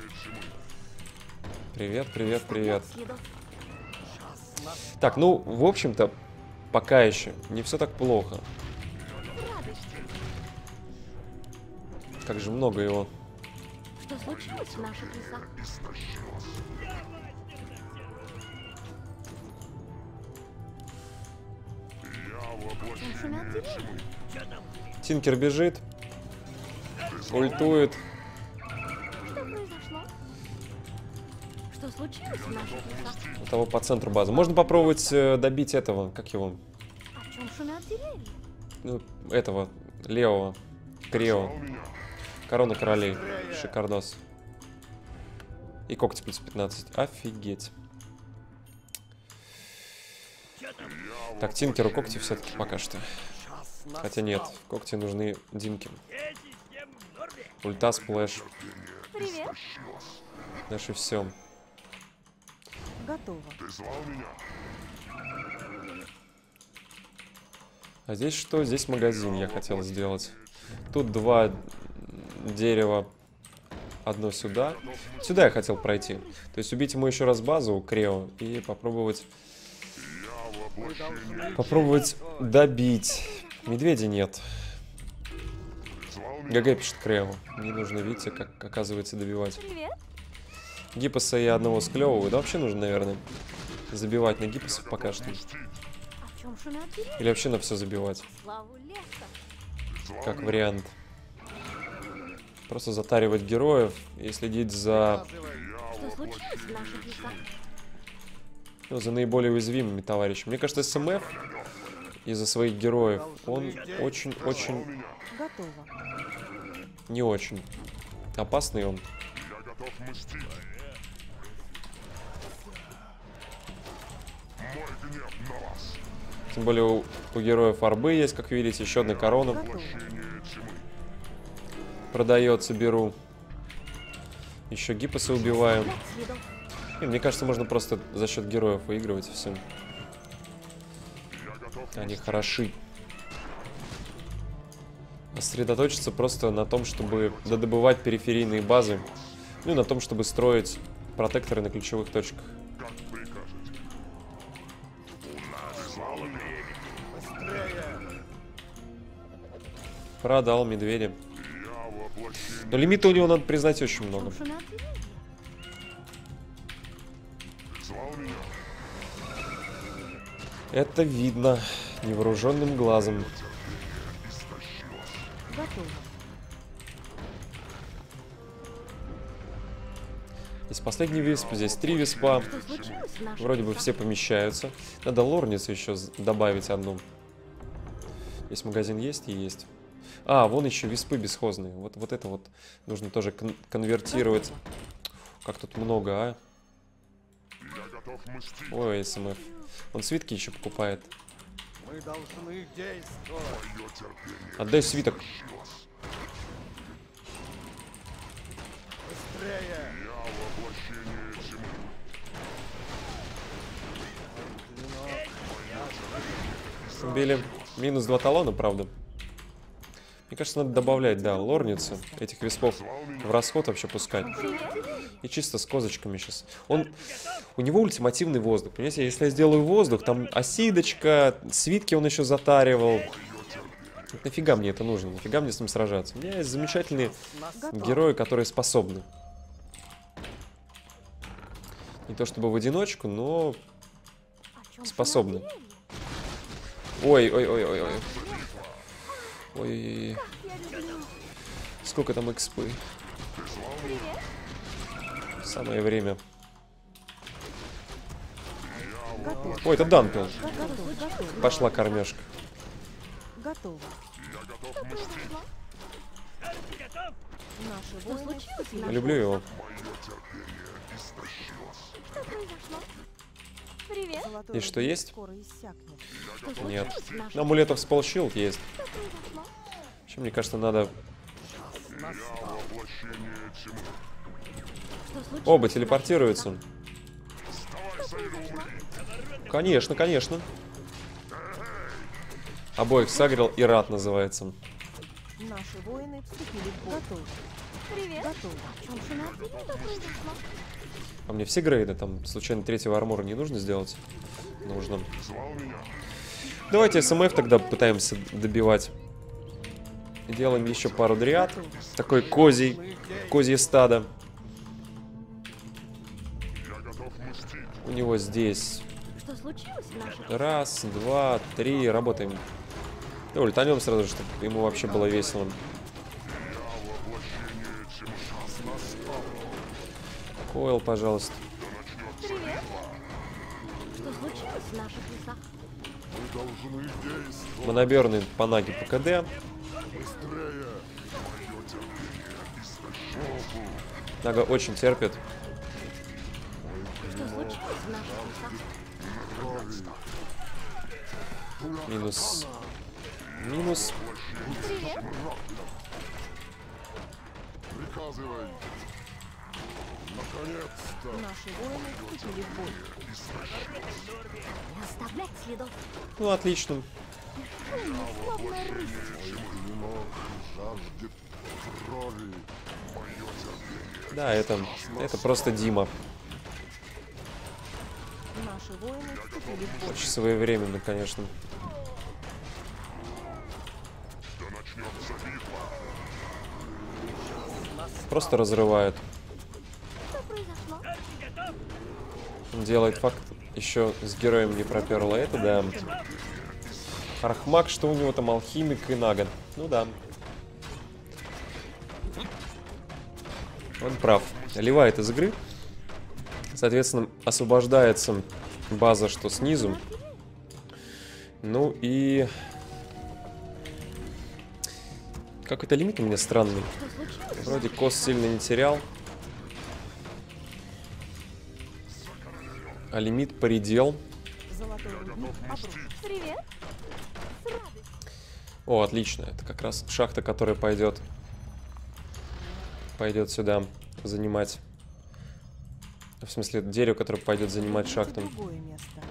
Speaker 1: Привет, привет, привет.
Speaker 4: Съедов.
Speaker 1: Так, ну, в общем-то, пока еще не все так плохо. Как же много его.
Speaker 4: Что случилось в наших лесах? О чем же надо?
Speaker 1: Тинкер бежит. Ультует.
Speaker 4: Что произошло? Что случилось в наших лесах?
Speaker 1: У того по центру базы. Можно попробовать э, добить этого, как его?
Speaker 4: О чем же надо?
Speaker 1: Ну, этого, левого. Крио. Корона королей. Шикардос. И когти плюс пятнадцать. Офигеть. Так, Тинкеру когти все-таки пока что. Хотя нет, когти нужны Димке. Ульта, сплэш.
Speaker 4: Привет.
Speaker 1: Дальше все.
Speaker 2: Готово.
Speaker 1: А здесь что? Здесь магазин я хотел сделать. Тут два дерева. Одно сюда. Сюда я хотел пройти. То есть убить ему еще раз базу, Крео, и попробовать... Попробовать добить. Медведя нет. ГГ пишет Крео. Не нужно, видите, как оказывается добивать.
Speaker 4: Привет.
Speaker 1: Гиппоса я одного склевываю. Да вообще нужно, наверное, забивать на гиппосов пока что.
Speaker 4: О чем же надо?
Speaker 1: Или вообще на все забивать.
Speaker 4: Славу леса.
Speaker 1: Как вариант. Просто затаривать героев и следить за,
Speaker 4: Что случилось в наших лесах?
Speaker 1: ну, за наиболее уязвимыми товарищами. Мне кажется, СМФ из-за своих героев, он очень-очень
Speaker 2: Готово.
Speaker 1: не очень опасный он.
Speaker 6: Я готов мстить. Мой гнев на вас.
Speaker 1: Тем более у, у героев арбы есть, как видите, еще одна корона.
Speaker 2: Готово.
Speaker 1: Продается, беру. Еще гипосы убиваю. И мне кажется, можно просто за счет героев выигрывать и все. Они хороши. Сосредоточиться просто на том, чтобы додобывать периферийные базы. Ну и на том, чтобы строить протекторы на ключевых точках.
Speaker 6: Как прикажете.
Speaker 5: Быстрее!
Speaker 1: Продал медведя.
Speaker 6: Я воплощение.
Speaker 1: Но лимита у него, надо признать, очень много.
Speaker 4: Уж и на ты.
Speaker 6: Звал меня.
Speaker 1: Это видно невооруженным глазом.
Speaker 2: Готово.
Speaker 1: Здесь последний висп, здесь три виспа.
Speaker 4: Что случилось в наших
Speaker 1: Вроде бы
Speaker 4: лесах?
Speaker 1: все помещаются. Надо лорницу еще с- добавить одну. Здесь магазин есть и есть. А, вон еще виспы бесхозные. Вот, вот это вот нужно тоже кон- конвертировать. Как тут много, а?
Speaker 6: Я готов мстить.
Speaker 1: Ой, СМФ. Он свитки еще покупает.
Speaker 5: Мы должны действовать!
Speaker 6: Мое терпение.
Speaker 1: Отдай свиток.
Speaker 5: Быстрее!
Speaker 6: Я воплощение тьмы.
Speaker 1: Убили. Минус два талона, правда. Мне кажется, надо добавлять, да, лорницу. Этих виспов в расход вообще пускать. И чисто с козочками сейчас. Он... У него ультимативный воздух. Понимаете, если я сделаю воздух, там осидочка, свитки он еще затаривал. Нафига мне это нужно? Нафига мне с ним сражаться? У меня есть замечательные герои, которые способны. Не то чтобы в одиночку, но
Speaker 4: О чем же
Speaker 1: способны.
Speaker 4: на деревья?
Speaker 1: Ой, ой, ой, ой, ой. Ой,
Speaker 4: Я люблю.
Speaker 1: сколько там экспы. Самое время.
Speaker 2: Готово.
Speaker 1: Ой, это дампел.
Speaker 2: Готово. Готово.
Speaker 1: Пошла кормежка.
Speaker 2: Готово.
Speaker 6: Я готов мстить.
Speaker 2: Наши
Speaker 4: Что
Speaker 2: воины
Speaker 4: случилось?
Speaker 2: вступили
Speaker 4: Наш-
Speaker 1: Люблю его.
Speaker 6: Мое терпение истощилось.
Speaker 4: Что произошло? Привет.
Speaker 2: Золотой
Speaker 1: И что
Speaker 2: рубин
Speaker 1: есть?
Speaker 2: скоро иссякнет.
Speaker 4: Что
Speaker 1: Нет.
Speaker 4: случилось в наших
Speaker 1: Амулетов спал щилд есть.
Speaker 4: Что произошло?
Speaker 1: Еще, мне кажется, надо...
Speaker 6: Я воплощение тьмы.
Speaker 4: Что случилось
Speaker 1: Оба
Speaker 4: в наших
Speaker 1: телепортируются.
Speaker 4: лесах? Что произошло?
Speaker 1: Конечно, конечно. Обоих сагрил и рад называется.
Speaker 2: Наши воины вступили в бой. Готово.
Speaker 4: Привет.
Speaker 2: Готово.
Speaker 4: В чем же на ты? Что произошло?
Speaker 1: А мне все грейды, там, случайно третьего армора не нужно сделать? Нужно.
Speaker 6: Звал меня.
Speaker 1: Давайте СМФ тогда пытаемся добивать. Делаем еще пару дриад. Такой козий, козье стадо.
Speaker 6: Я готов мстить.
Speaker 1: У него здесь
Speaker 4: Что случилось в наших лесах?
Speaker 1: раз, два, три. Работаем. Ну, ультанем сразу, чтобы ему вообще было весело.
Speaker 6: Я воплощение тьмы.
Speaker 1: Койл, пожалуйста.
Speaker 4: Привет. Что случилось в наших лесах?
Speaker 6: Мы должны действовать.
Speaker 1: Моноберный по наге по КД.
Speaker 6: Быстрее. Мое терпение истощилось.
Speaker 1: Нага очень терпит.
Speaker 4: Что случилось в наших лесах?
Speaker 1: Минус. Минус.
Speaker 4: Привет.
Speaker 6: Приказывай. Наконец-то.
Speaker 2: Наши воины вступили в бой.
Speaker 4: Не оставлять следов.
Speaker 1: Ну, отлично.
Speaker 4: Словно рысь.
Speaker 6: Клинок жаждет крови. Мое терпение.
Speaker 1: Да, это, это просто Дима.
Speaker 2: Наши воины вступили в бой.
Speaker 1: Очень своевременно, конечно.
Speaker 6: Да начнется битва.
Speaker 1: Просто разрывает.
Speaker 4: Что произошло?
Speaker 1: Он делает факт. Еще с героем не проперло это, да. Архмаг, что у него там, алхимик и нага. Ну да. Он прав. Ливает из игры. Соответственно, освобождается база, что снизу. Ну и... Какой-то лимит у меня странный.
Speaker 4: Что случилось?
Speaker 1: Вроде кос сильно не терял. А лимит поредел.
Speaker 2: Золотой Золотой рудник обрушен.
Speaker 4: Привет. С радостью.
Speaker 1: О, отлично. Это как раз шахта, которая пойдет пойдет сюда занимать. В смысле, дерево, которое пойдет занимать шахту.
Speaker 2: Другое место.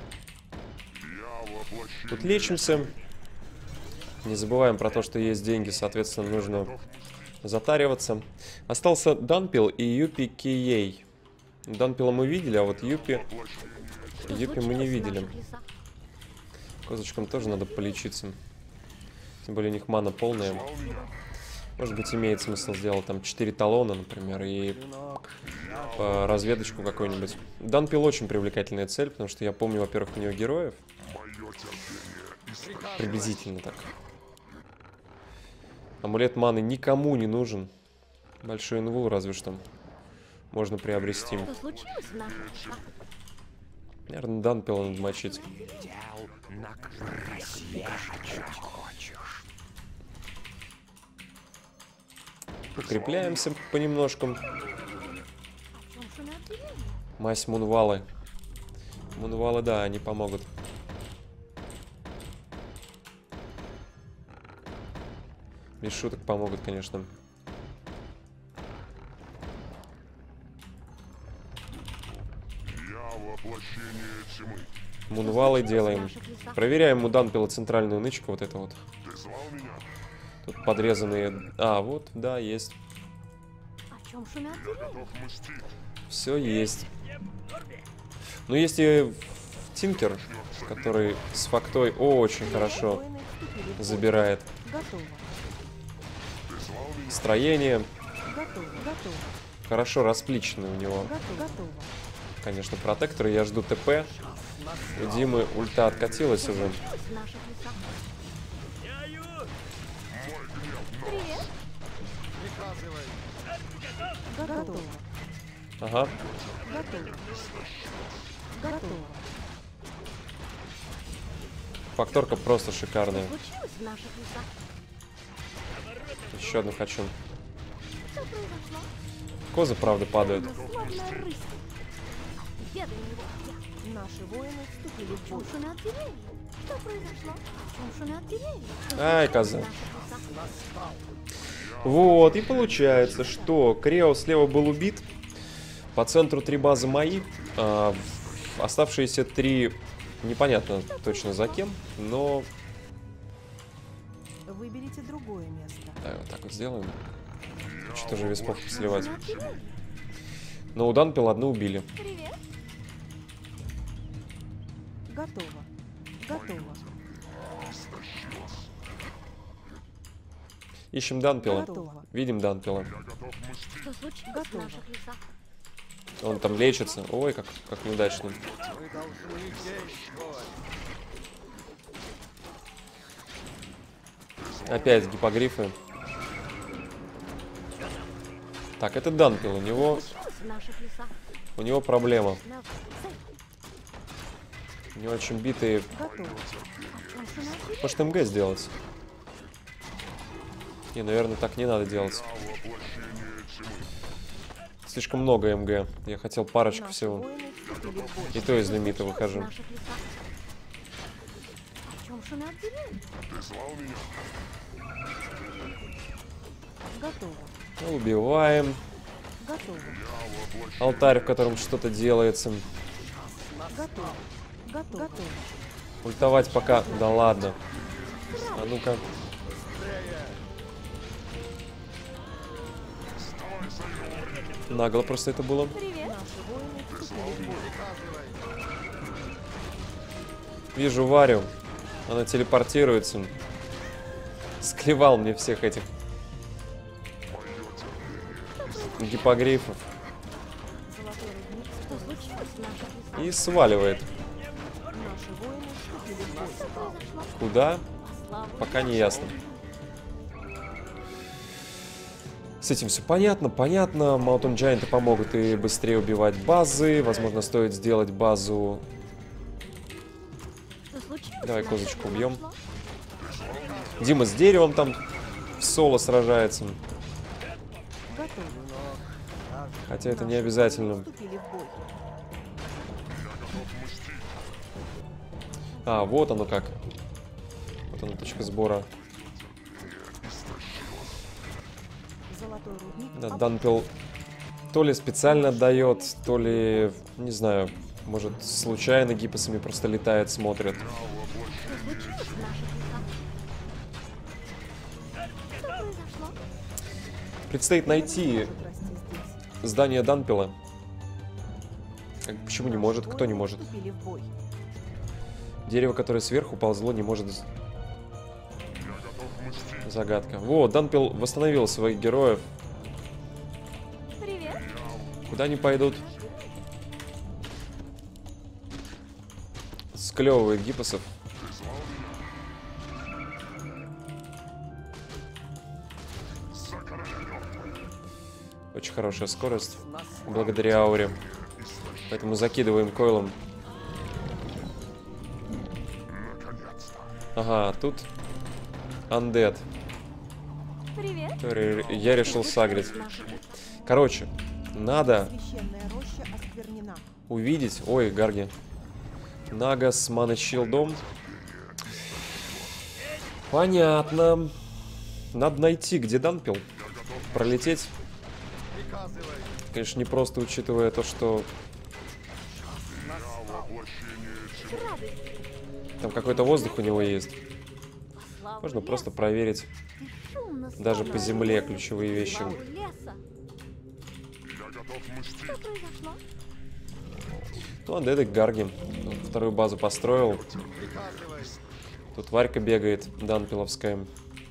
Speaker 1: Тут лечимся. Не забываем про то, что есть деньги, соответственно, нужно затариваться. Остался Данпил и Юпи Кией. Данпила мы видели, а вот Юпи...
Speaker 4: Что
Speaker 1: Юпи мы не
Speaker 4: случилось в
Speaker 1: видели.
Speaker 4: наших лесах?
Speaker 1: Козочкам тоже надо полечиться. Тем более у них мана полная. Может быть, имеет смысл сделать там четыре талона, например, и по разведочку какой-нибудь. Данпил очень привлекательная цель, потому что я помню, во-первых, у него героев. Приблизительно так. Амулет маны никому не нужен. Большой инвул разве что можно приобрести.
Speaker 4: Что случилось в наших лесах?
Speaker 1: Наверное, Данпила надо мочить. Укрепляемся понемножку.
Speaker 4: В чем шумят деревья?
Speaker 1: Мазь мунвалы. Мунвалы, да, они помогут. Без шуток помогут, конечно.
Speaker 6: Я воплощение тьмы.
Speaker 1: Мунвалы
Speaker 4: Что случилось в
Speaker 1: делаем.
Speaker 4: наших лесах?
Speaker 1: Проверяем у Данпила центральную нычку, вот это вот.
Speaker 6: Ты звал меня?
Speaker 1: Тут подрезанные... А, вот, да, есть.
Speaker 4: О чем шумят деревья?
Speaker 6: Готов мстить.
Speaker 1: Все есть. Ну, есть и Тинкер, который с фактой очень хорошо
Speaker 2: Воины вступили в бой.
Speaker 1: забирает
Speaker 2: Готово.
Speaker 1: строение.
Speaker 2: Готово. Готово.
Speaker 1: Хорошо распличены у него,
Speaker 2: Готово. Готово.
Speaker 1: конечно, протекторы. Я жду ТП. У Димы ульта откатилась уже.
Speaker 4: Что случилось в наших лесах? Привет.
Speaker 5: Приказывай.
Speaker 2: Готово.
Speaker 1: Ага.
Speaker 2: Готово. Готово.
Speaker 1: Факторка просто шикарная.
Speaker 4: Что случилось в наших лесах?
Speaker 1: Еще одну хочу.
Speaker 4: Что произошло?
Speaker 1: Козы, правда, падают.
Speaker 4: Славная рысь. Ведай его я.
Speaker 2: Наши воины вступили
Speaker 4: В
Speaker 2: в
Speaker 4: чем
Speaker 2: бой.
Speaker 4: шумят деревья? Что произошло? В чем шумят деревья? Что
Speaker 1: Ай,
Speaker 4: случилось
Speaker 1: коза.
Speaker 4: в наших лесах?
Speaker 1: Вот, и получается, что Крео слева был убит. По центру три базы мои. А, оставшиеся три непонятно точно за кем, но...
Speaker 2: Выберите другое место.
Speaker 1: Да, вот так вот сделаем. Что же весь похуй сливать.
Speaker 4: Шумят деревья?
Speaker 1: Но у Данпила одну убили.
Speaker 4: Привет.
Speaker 2: Готово. Готово.
Speaker 1: Ищем Данпила.
Speaker 2: Готово.
Speaker 1: Видим Данпила.
Speaker 4: Что случилось
Speaker 2: Готово.
Speaker 4: в наших лесах?
Speaker 1: Он там лечится. Ой, как, как неудачно.
Speaker 5: Мы должны действовать.
Speaker 1: Опять гипогрифы. Так, это Данпил. У него,
Speaker 4: Что случилось в наших лесах?
Speaker 1: у него проблема.
Speaker 4: На цель.
Speaker 1: У него очень битые.
Speaker 2: Готово.
Speaker 4: О чем шумят деревья?
Speaker 1: Может, МГ сделать? Не, наверное, так не надо делать. Слишком много МГ. Я хотел парочку
Speaker 2: Наши
Speaker 1: всего.
Speaker 2: воины вступили в бой.
Speaker 1: И то из лимита
Speaker 4: Что случилось
Speaker 1: выхожу.
Speaker 4: в наших лесах? О чем шумят деревья?
Speaker 6: Ты звал меня?
Speaker 2: Готово.
Speaker 1: Убиваем.
Speaker 2: Готово.
Speaker 1: Алтарь, в котором что-то делается.
Speaker 2: Готово. Готово. Готово.
Speaker 1: Ультовать пока. Да ладно. А ну-ка. Нагло просто это было.
Speaker 4: Привет.
Speaker 2: Наши воины вступили в бой.
Speaker 1: Вижу Варю. Она телепортируется. Склевал мне всех этих гипогрифов.
Speaker 2: Золотой рудник.
Speaker 4: Что случилось в наших лесах?
Speaker 1: И сваливает.
Speaker 2: Наши воины вступили в бой.
Speaker 4: Что произошло?
Speaker 1: Куда?
Speaker 4: Слава
Speaker 1: Пока не ясно. С этим все понятно, понятно. Mountain Giant помогут и быстрее убивать базы. Возможно, стоит сделать базу.
Speaker 4: Что случилось?
Speaker 1: Давай
Speaker 4: в наших
Speaker 1: козочку
Speaker 4: лесах?
Speaker 1: убьем. Дима с деревом там в соло сражается.
Speaker 2: Готово.
Speaker 1: Хотя это не
Speaker 2: Наши
Speaker 1: обязательно.
Speaker 2: воины вступили в бой.
Speaker 1: А, вот оно как. Вот она, точка сбора.
Speaker 2: Золотой рудник.
Speaker 1: Да,
Speaker 2: обрушен.
Speaker 1: Данпил то ли специально отдает, то ли, не знаю, может, случайно гипосами просто летает, смотрит.
Speaker 4: Что случилось в наших лесах? Что произошло?
Speaker 1: Предстоит найти
Speaker 2: Может расти здесь.
Speaker 1: здание Данпила. Как- Почему не
Speaker 2: Наши
Speaker 1: может? Кто не
Speaker 2: воины
Speaker 1: может?
Speaker 2: вступили в бой.
Speaker 1: Дерево, которое сверху ползло, не может... з-
Speaker 6: Я готов мстить.
Speaker 1: Загадка. Во, Данпил восстановил своих героев.
Speaker 4: Привет.
Speaker 1: Куда они пойдут? Склевывает гипосов.
Speaker 6: Призвал меня. За короля мертвых.
Speaker 1: Очень хорошая скорость. Благодаря ауре. Поэтому закидываем койлом.
Speaker 6: Наконец-то.
Speaker 1: Ага, тут Undead,
Speaker 4: Привет.
Speaker 1: который я решил сагрить.
Speaker 4: В наших лесах.
Speaker 1: Короче, надо
Speaker 2: Священная роща осквернена.
Speaker 1: увидеть... Ой, Гарги. Нага с мана-щилдом. Понятно. Надо найти, где Данпил. Пролететь.
Speaker 5: Приказывай.
Speaker 1: Конечно, не просто, учитывая то, что
Speaker 6: Воплощение тьмы.
Speaker 1: там какой-то воздух у него есть.
Speaker 4: Слава
Speaker 1: Можно
Speaker 4: лесу.
Speaker 1: просто проверить
Speaker 4: Ты шумно
Speaker 1: даже
Speaker 4: слава
Speaker 1: по земле
Speaker 4: лесу.
Speaker 1: ключевые вещи.
Speaker 4: Слава леса.
Speaker 6: Я готов мстить.
Speaker 4: Что произошло?
Speaker 1: Ну, Undead и Гарги. Вторую базу построил.
Speaker 5: Приказывай.
Speaker 1: Тут Варька бегает, Данпиловская.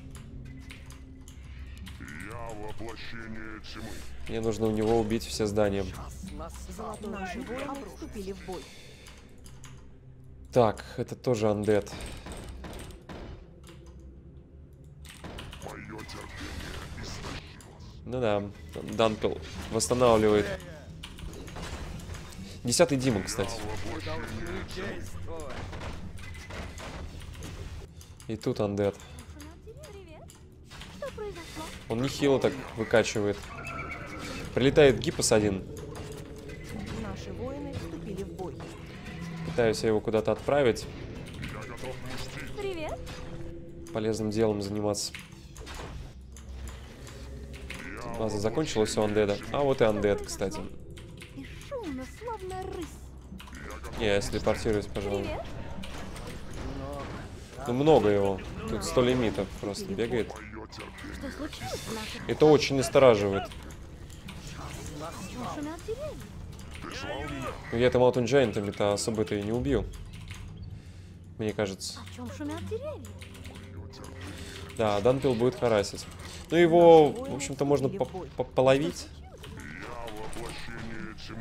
Speaker 6: Я воплощение тьмы.
Speaker 1: Мне нужно у него убить все здания.
Speaker 2: Золотой наши воины вступили в бой.
Speaker 1: Так, это тоже Undead.
Speaker 6: Мое терпение истощилось.
Speaker 1: Ну да, Данпил восстанавливает. Десятый Дима, кстати.
Speaker 5: Мы должны действовать.
Speaker 1: И тут Undead.
Speaker 4: Привет. Что произошло?
Speaker 1: Он нехило так выкачивает. Прилетает гипос один.
Speaker 2: Наши воины вступили в бой.
Speaker 1: Пытаюсь я его куда-то отправить.
Speaker 6: Я готов мстить.
Speaker 4: Привет.
Speaker 1: Полезным делом заниматься. База закончилась у Undead. А вот и Undead, кстати.
Speaker 4: И шумно, словно рысь.
Speaker 1: Не, я телепортируюсь, пожалуй.
Speaker 4: Привет.
Speaker 1: Ну много его. Тут сто лимитов просто бегает.
Speaker 6: Мое терпение.
Speaker 4: Что случилось в наших
Speaker 1: Это очень настораживает.
Speaker 4: Чем шумят деревья?
Speaker 6: Призвал меня.
Speaker 1: Но я-то Mountain Giant'ами-то особо-то и не убил. Мне кажется.
Speaker 4: О чем шумят деревья?
Speaker 1: Да, Данпил будет харасить. Ну его, в общем-то, можно по- по- половить.
Speaker 6: Я воплощение тьмы.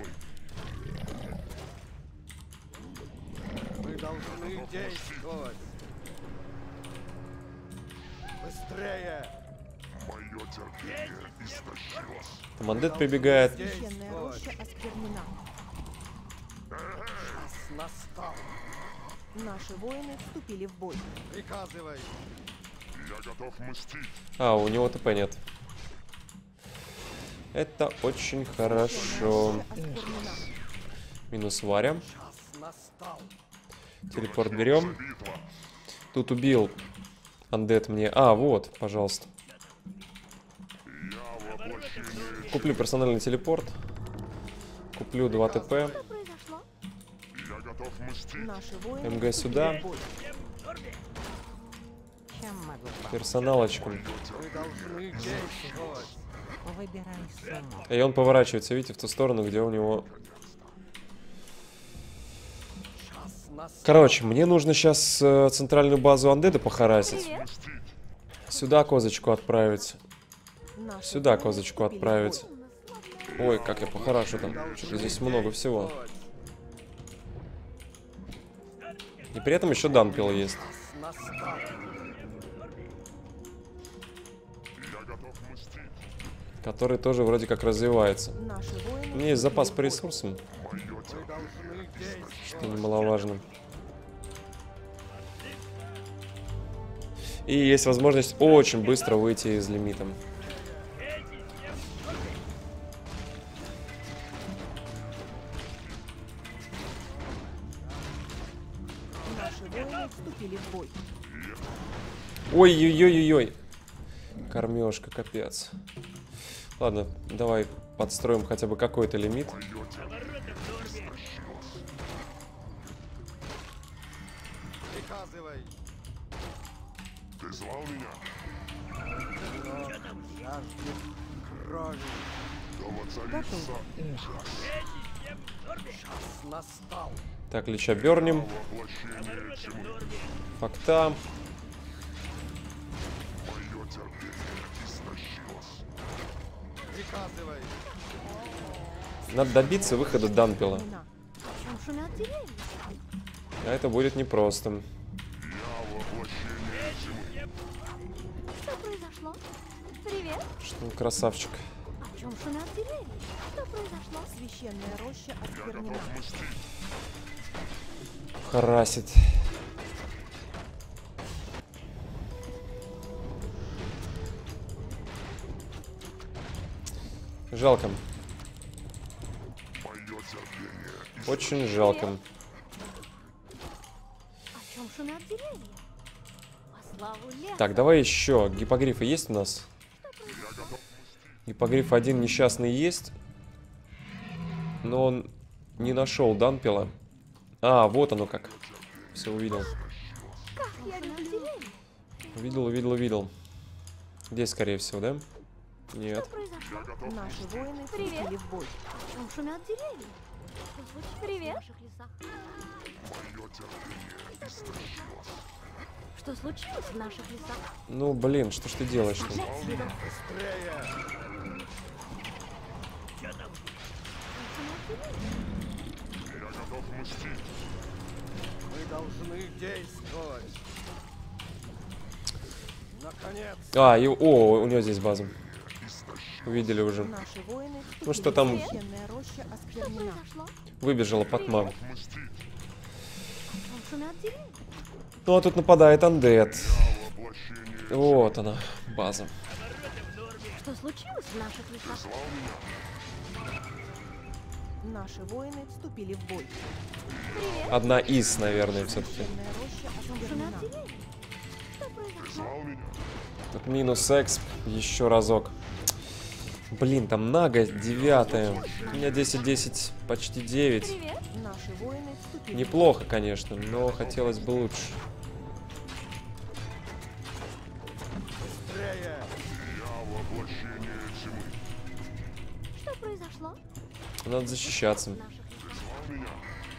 Speaker 5: Мы должны действовать. Быстрее.
Speaker 6: Мое терпение истощилось.
Speaker 1: Там Undead прибегает.
Speaker 2: Священная роща осквернена.
Speaker 5: Час настал.
Speaker 2: Наши воины вступили в бой.
Speaker 5: Приказывай.
Speaker 6: Я готов мстить.
Speaker 1: А, у него ТП нет. Это очень хорошо.
Speaker 2: Роща осквернена.
Speaker 1: Минус Варя.
Speaker 5: Час настал.
Speaker 1: Телепорт берем.
Speaker 6: Битва.
Speaker 1: Тут убил Undead мне. А, вот, пожалуйста.
Speaker 6: Я воплощение.
Speaker 1: Куплю персональный телепорт. Куплю два ТП.
Speaker 4: Что произошло?
Speaker 6: Я готов мстить.
Speaker 2: Наши воины
Speaker 1: МГ сюда.
Speaker 2: вступили в бой.
Speaker 3: Чем могу помочь?
Speaker 1: Персоналочку.
Speaker 5: Мы должны действовать.
Speaker 3: Выбирай сумму.
Speaker 1: И он поворачивается, видите, в ту сторону, где у него...
Speaker 5: Час настал.
Speaker 1: Короче, мне нужно сейчас э, центральную базу Undead похарасить.
Speaker 4: Привет.
Speaker 6: Мстить.
Speaker 1: Сюда козочку отправить.
Speaker 2: Наши
Speaker 1: Сюда
Speaker 2: воины
Speaker 1: козочку
Speaker 2: вступили в
Speaker 1: отправить.
Speaker 2: бой.
Speaker 4: Шумно, словно
Speaker 1: Ой, как я похорашу там. Что-то здесь много всего. И при этом еще Данпил есть.
Speaker 5: Час настал.
Speaker 6: Я готов мстить.
Speaker 1: Который тоже вроде как развивается.
Speaker 2: Наши воины
Speaker 1: У меня есть запас по
Speaker 2: вступили в бой.
Speaker 1: ресурсам,
Speaker 6: Мое
Speaker 5: Мы
Speaker 6: терпение.
Speaker 5: должны действовать.
Speaker 1: что немаловажно. И есть возможность очень быстро выйти из лимита.
Speaker 2: Наши воины воины вступили в бой.
Speaker 1: Ой-ой-ой-ой-ой. Кормежка, капец. Ладно, давай подстроим хотя бы какой-то лимит.
Speaker 5: Приказывай.
Speaker 6: Ты звал меня?
Speaker 5: Жаждет крови.
Speaker 6: Да воцарится
Speaker 5: Час настал.
Speaker 1: Так, Лича бернем.
Speaker 6: воплощение тьмы.
Speaker 1: Факта.
Speaker 6: Мое терпение истощилось.
Speaker 5: Приказывай.
Speaker 1: Надо добиться выхода Данпила.
Speaker 2: Имена.
Speaker 4: Чем шумят деревья?
Speaker 1: А это будет непросто.
Speaker 6: Я воплощение тьмы.
Speaker 4: Что произошло? Привет.
Speaker 1: Что он красавчик.
Speaker 4: О чем шумят деревья? Что произошло?
Speaker 2: Священная роща
Speaker 6: Я
Speaker 2: осквернена.
Speaker 6: готов мстить.
Speaker 1: Харасит. Жалко.
Speaker 6: Мое терпение
Speaker 1: Очень жалко.
Speaker 4: О чем шумят деревья? Во славу леса.
Speaker 1: Так, давай еще. Гиппогрифы есть у нас? Гиппогриф один несчастный есть. Но он не нашел Данпила. А, вот оно как. Все увидел.
Speaker 4: Как я люблю деревья.
Speaker 1: Увидел, увидел, увидел. Здесь, скорее всего, да? Нет.
Speaker 4: Что произошло?
Speaker 2: Наши воины
Speaker 4: Привет.
Speaker 2: вступили в бой.
Speaker 4: О чем шумят деревья? Что случилось
Speaker 3: Привет.
Speaker 4: в наших лесах?
Speaker 6: Мое терпение истощилось.
Speaker 4: Что случилось в наших лесах?
Speaker 1: Ну, блин, что ж ты делаешь? -то?
Speaker 5: Быстрее.
Speaker 6: Я готов мстить.
Speaker 5: Мы должны действовать. Наконец.
Speaker 1: А, и, о, у него здесь база. Увидели уже.
Speaker 2: Наши воины вступили
Speaker 1: Ну что там?
Speaker 2: в священная роща
Speaker 4: Что
Speaker 2: осквернена.
Speaker 4: произошло?
Speaker 1: Выбежала Пакма.
Speaker 6: Мстить.
Speaker 4: О чем шумят деревья?
Speaker 1: Ну, а тут нападает Андет.
Speaker 6: Воплощение
Speaker 1: Вот она, база.
Speaker 4: Что случилось в наших лесах?
Speaker 6: звал меня.
Speaker 2: Наши воины вступили в бой.
Speaker 1: Одна из, наверное, все-таки.
Speaker 2: Священная роща
Speaker 4: О чем
Speaker 2: осквернена.
Speaker 4: шумят деревья? Что произошло?
Speaker 6: Звал меня.
Speaker 1: Тут минус эксп. Еще разок. Блин, там Нага девятая. У меня десять десять, почти девять.
Speaker 4: Привет.
Speaker 2: Наши воины вступили в
Speaker 1: Неплохо, конечно, но хотелось бы лучше.
Speaker 5: Быстрее.
Speaker 6: Я воплощение тьмы.
Speaker 4: Что произошло?
Speaker 1: Надо защищаться.
Speaker 4: В наших лесах?
Speaker 6: Звал меня.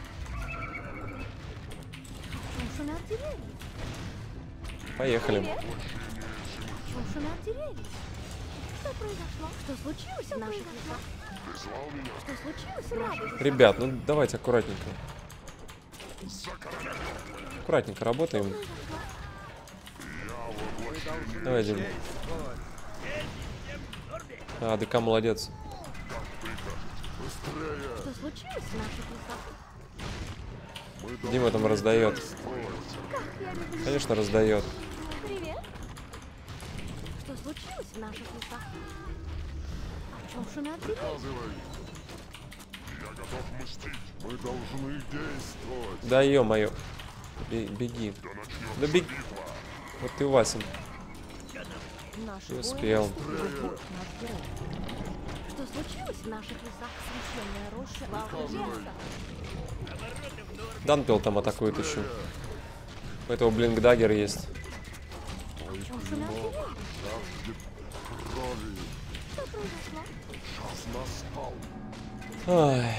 Speaker 4: О чем шумят деревья?
Speaker 1: Поехали.
Speaker 4: О чем шумят деревья? Что произошло? Что случилось в наших лесах?
Speaker 6: Ты звал меня.
Speaker 4: Что случилось в наших лесах?
Speaker 1: Ребят, ну давайте аккуратненько. Аккуратненько работаем. Давай, Дим.
Speaker 5: Действовать.
Speaker 1: А, ДК молодец.
Speaker 4: Что случилось в наших лесах?
Speaker 1: Дима там раздает.
Speaker 4: Как я люблю.
Speaker 1: Конечно, раздает.
Speaker 4: Привет. Что случилось в наших лесах? О чем шумят деревья?
Speaker 6: Показывай. Я готов мстить. Мы должны действовать.
Speaker 1: Да ё-моё. Бе- Беги.
Speaker 6: Да начнется
Speaker 1: Да беги.
Speaker 6: битва.
Speaker 1: Вот ты, Васин.
Speaker 2: Наши
Speaker 1: Не
Speaker 2: воины
Speaker 1: успел.
Speaker 2: вступили в бой. Над героем.
Speaker 4: Что случилось в наших лесах?
Speaker 2: Священная роща
Speaker 4: Слава
Speaker 2: осквернена.
Speaker 1: Данпил там атакует еще. У этого блинк-даггер есть.
Speaker 4: О чем шумят деревья?
Speaker 6: Крови.
Speaker 4: Что произошло?
Speaker 6: Час настал.
Speaker 1: Ай.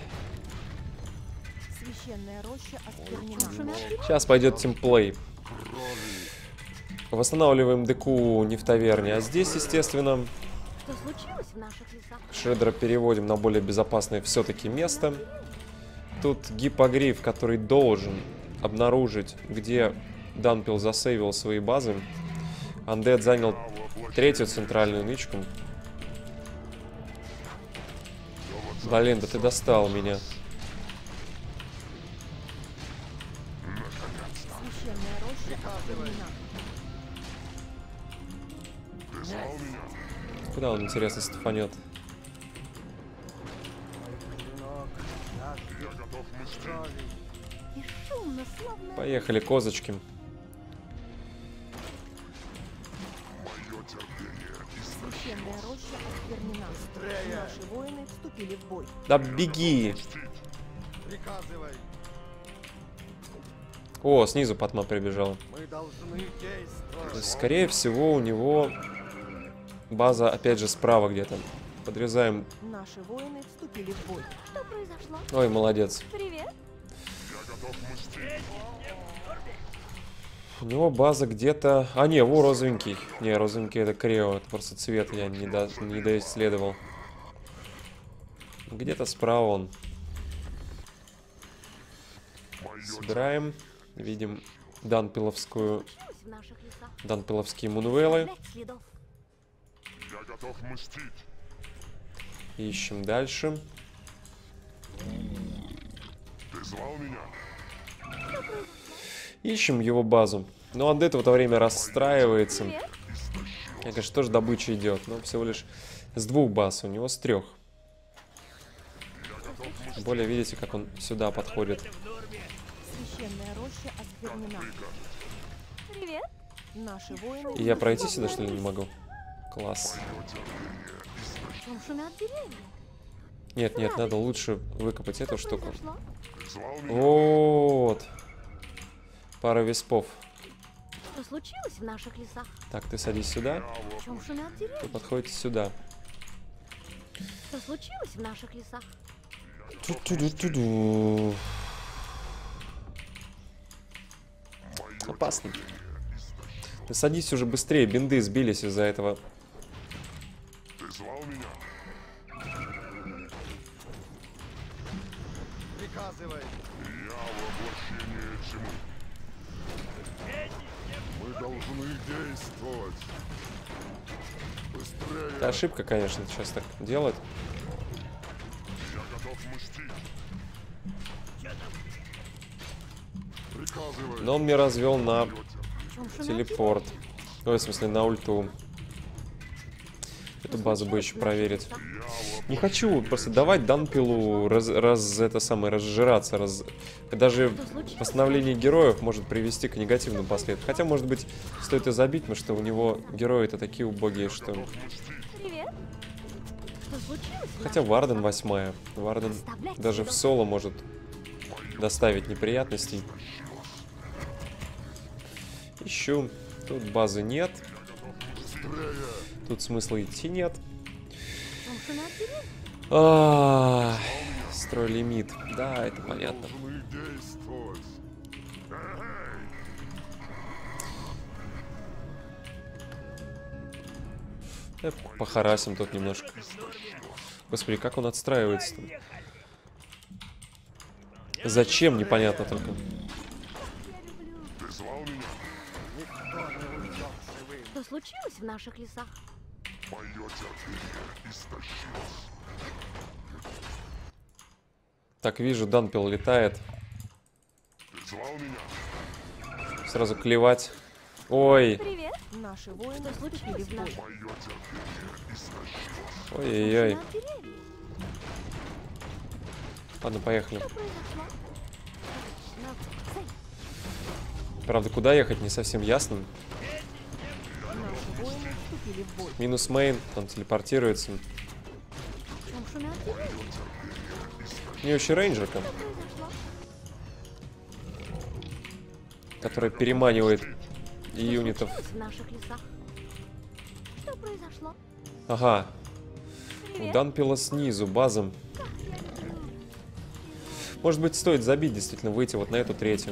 Speaker 2: Священная роща
Speaker 4: О чем
Speaker 2: осквернена.
Speaker 4: шумят деревья?
Speaker 1: Сейчас пойдет тимплей. Восстанавливаем ДКУ не в таверне, а здесь, естественно,
Speaker 4: Что случилось в наших лесах?
Speaker 1: шредера переводим на более безопасное все-таки место. Тут гиппогриф, который должен обнаружить, где Данпил засейвил свои базы. Андед занял третью центральную нычку. Блин, да ты достал меня.
Speaker 2: Священная роща осквернена.
Speaker 6: Ты звал меня.
Speaker 1: Куда он, интересно, стефанет?
Speaker 5: Клинок. Жаждет
Speaker 6: Я готов мстить.
Speaker 5: крови.
Speaker 4: Бесшумно, словно...
Speaker 1: Поехали, козочки.
Speaker 6: Мое терпение истощилось.
Speaker 2: Священная роща осквернена. Наши воины вступили в бой.
Speaker 1: Да беги.
Speaker 5: Приказывай.
Speaker 1: О, снизу Патма прибежала.
Speaker 5: Мы должны действовать.
Speaker 1: Скорее всего, у него база, опять же, справа где-то. Подрезаем.
Speaker 2: Наши воины вступили в бой.
Speaker 4: Что произошло?
Speaker 1: Ой, молодец.
Speaker 4: Привет.
Speaker 6: Я готов мстить.
Speaker 1: У него база где-то... А, не, во, розовенький. Не, розовенький это Крео. Это просто цвет я не, до... не доисследовал. Где-то справа он. Собираем. Видим данпиловскую...
Speaker 4: Случилось в наших лесах.
Speaker 1: Данпиловские мунвеллы.
Speaker 4: Оставлять следов.
Speaker 6: Я готов мстить.
Speaker 1: Ищем дальше.
Speaker 6: Ты звал меня?
Speaker 1: Ищем его базу. Но Андет в это время расстраивается.
Speaker 4: Привет.
Speaker 1: Я, конечно, тоже добыча идет, но всего лишь с двух баз, у него с трех. Тем более, видите, как он сюда подходит.
Speaker 2: Священная роща осквернена.
Speaker 4: Привет.
Speaker 2: Наши воины...
Speaker 1: И я пройти сюда, что ли, не могу? Класс.
Speaker 4: В чем шумят деревья?
Speaker 1: Нет, нет, надо лучше выкопать эту
Speaker 4: Что
Speaker 1: штуку.
Speaker 4: произошло?
Speaker 6: Ты звал меня?
Speaker 1: Вот. Пара виспов.
Speaker 4: Что случилось в наших лесах?
Speaker 1: Так, ты садись сюда.
Speaker 4: В чем шумят деревья?
Speaker 1: Вы подходите сюда.
Speaker 4: Что случилось в наших лесах?
Speaker 1: Ту-ту-ду-ту-ду. Опасно. Ты садись уже быстрее, бинды сбились из-за этого.
Speaker 6: Ты звал меня?
Speaker 5: Приказывай.
Speaker 6: Я воплощение тьмы. Мы должны действовать. Быстрее.
Speaker 1: Это ошибка, конечно, сейчас так делать.
Speaker 6: Я готов мстить. Приказывай.
Speaker 1: Но он мне развел на
Speaker 4: В чем шумят
Speaker 1: телепорт. Ой, в смысле, на ульту. Эту базу бы еще проверить. Не хочу просто давать Данпилу раз, раз это самое разжираться, раз, даже восстановление героев может привести к негативным последствиям. Хотя, может быть, стоит и забить, потому что у него герои-то такие убогие, что...
Speaker 4: Привет. Что случилось? в
Speaker 1: Хотя
Speaker 4: наших
Speaker 1: Варден
Speaker 4: лесах?
Speaker 1: восьмая. Варден даже в соло может доставить неприятностей. Ищу. Тут базы нет. Тут смысла идти нет.
Speaker 4: В чем шумят деревья?
Speaker 1: А, строй лимит. Да, это понятно.
Speaker 6: Должны действовать.
Speaker 1: Э, Похарасим тут немножко. Господи, как он отстраивается там? Зачем, непонятно только.
Speaker 6: Ты звал меня?
Speaker 5: Никто не уйдет живым.
Speaker 4: Что случилось в наших лесах?
Speaker 6: Мое терпение истощилось.
Speaker 1: Так, вижу, Данпил летает.
Speaker 6: Ты звал меня?
Speaker 1: Сразу клевать. Ой,
Speaker 4: Привет.
Speaker 2: Наши воины
Speaker 4: Что
Speaker 2: вступили
Speaker 4: случилось
Speaker 2: в
Speaker 4: в
Speaker 2: бой.
Speaker 4: наших
Speaker 6: Мое терпение истощилось.
Speaker 1: ой-ой-ой.
Speaker 4: шумят деревья?
Speaker 1: Ладно, поехали.
Speaker 4: Что произошло? Но, цель.
Speaker 1: Правда, куда ехать, не совсем ясно.
Speaker 2: Наши воины вступили в бой.
Speaker 1: Минус мейн, он телепортируется.
Speaker 4: В чем шумят деревья?
Speaker 1: У нее еще рейнджерка,
Speaker 4: Что произошло?
Speaker 1: которая переманивает и юнитов.
Speaker 4: Что случилось в наших лесах? Что произошло?
Speaker 1: Ага, у
Speaker 4: Привет.
Speaker 1: Данпила снизу, базом. Может быть, стоит забить, действительно, выйти вот на эту третью.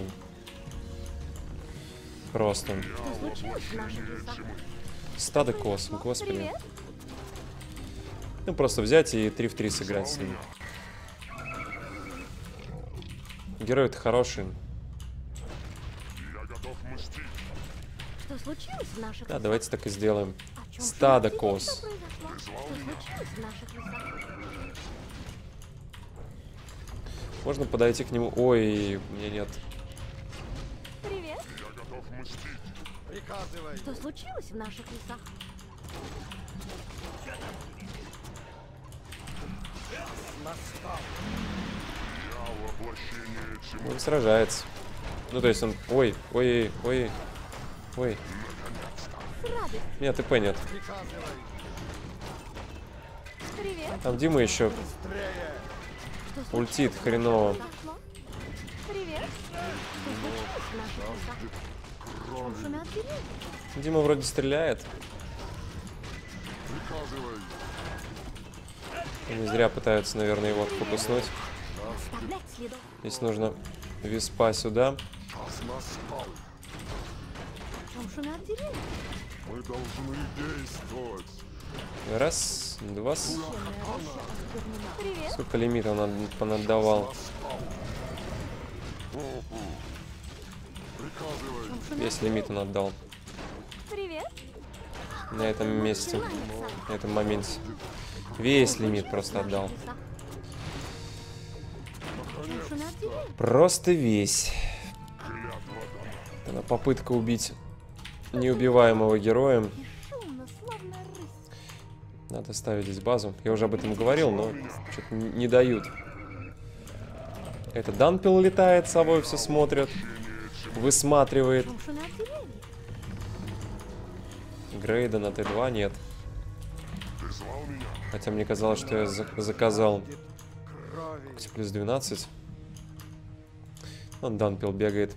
Speaker 1: Просто.
Speaker 4: Что случилось в наших лесах?
Speaker 1: Стадо кос, господи.
Speaker 4: Привет.
Speaker 1: Ну, просто взять и три в три сыграть с ним. Герой-то хороший.
Speaker 6: Я готов мстить.
Speaker 4: Что случилось в наших
Speaker 1: Да,
Speaker 4: лесах?
Speaker 1: давайте так и сделаем.
Speaker 4: О чем
Speaker 1: Стадо
Speaker 4: шумят
Speaker 1: коз.
Speaker 4: деревья? Что произошло? Что случилось в наших лесах?
Speaker 1: Можно подойти к нему. Ой, у меня нет.
Speaker 4: Привет.
Speaker 6: Я готов мстить.
Speaker 5: Приказывай.
Speaker 4: Что случилось в наших лесах?
Speaker 5: Настал.
Speaker 6: Я
Speaker 1: Он сражается. Ну, то есть он... Ой, ой, ой, ой. Нет, ТП нет.
Speaker 5: Приказывай.
Speaker 4: Привет.
Speaker 1: Там Дима еще
Speaker 5: Быстрее.
Speaker 4: Что
Speaker 1: ультит хреново.
Speaker 4: произошло? Привет. Что случилось в наших лесах? В чем шумят деревья?
Speaker 1: Дима вроде стреляет. Не зря пытаются, наверное, его отфокуснуть.
Speaker 4: Оставлять следов.
Speaker 1: Здесь нужно виспа сюда.
Speaker 4: В чем шумят деревья?
Speaker 6: Мы должны действовать.
Speaker 1: Раз, два.
Speaker 2: Священная роща осквернена.
Speaker 4: Привет.
Speaker 1: Сколько лимита он понадавал?
Speaker 4: В чем шумят
Speaker 1: Весь лимит он отдал.
Speaker 4: Привет.
Speaker 1: На этом месте.
Speaker 4: Начинается.
Speaker 1: На этом моменте. Весь лимит просто отдал.
Speaker 4: В чем шумят деревья?
Speaker 1: Просто весь. Это попытка убить неубиваемого героя.
Speaker 4: И шумно, словно рысь.
Speaker 1: Надо ставить здесь базу. Я уже об этом говорил, но что-то не дают. Это Данпил летает, с собой все смотрит. Высматривает.
Speaker 4: В чем шумят деревья?
Speaker 1: Грейда на Т два нет. Хотя мне казалось, что я за- заказал
Speaker 5: Крови.
Speaker 1: плюс двенадцать. Он Данпил бегает.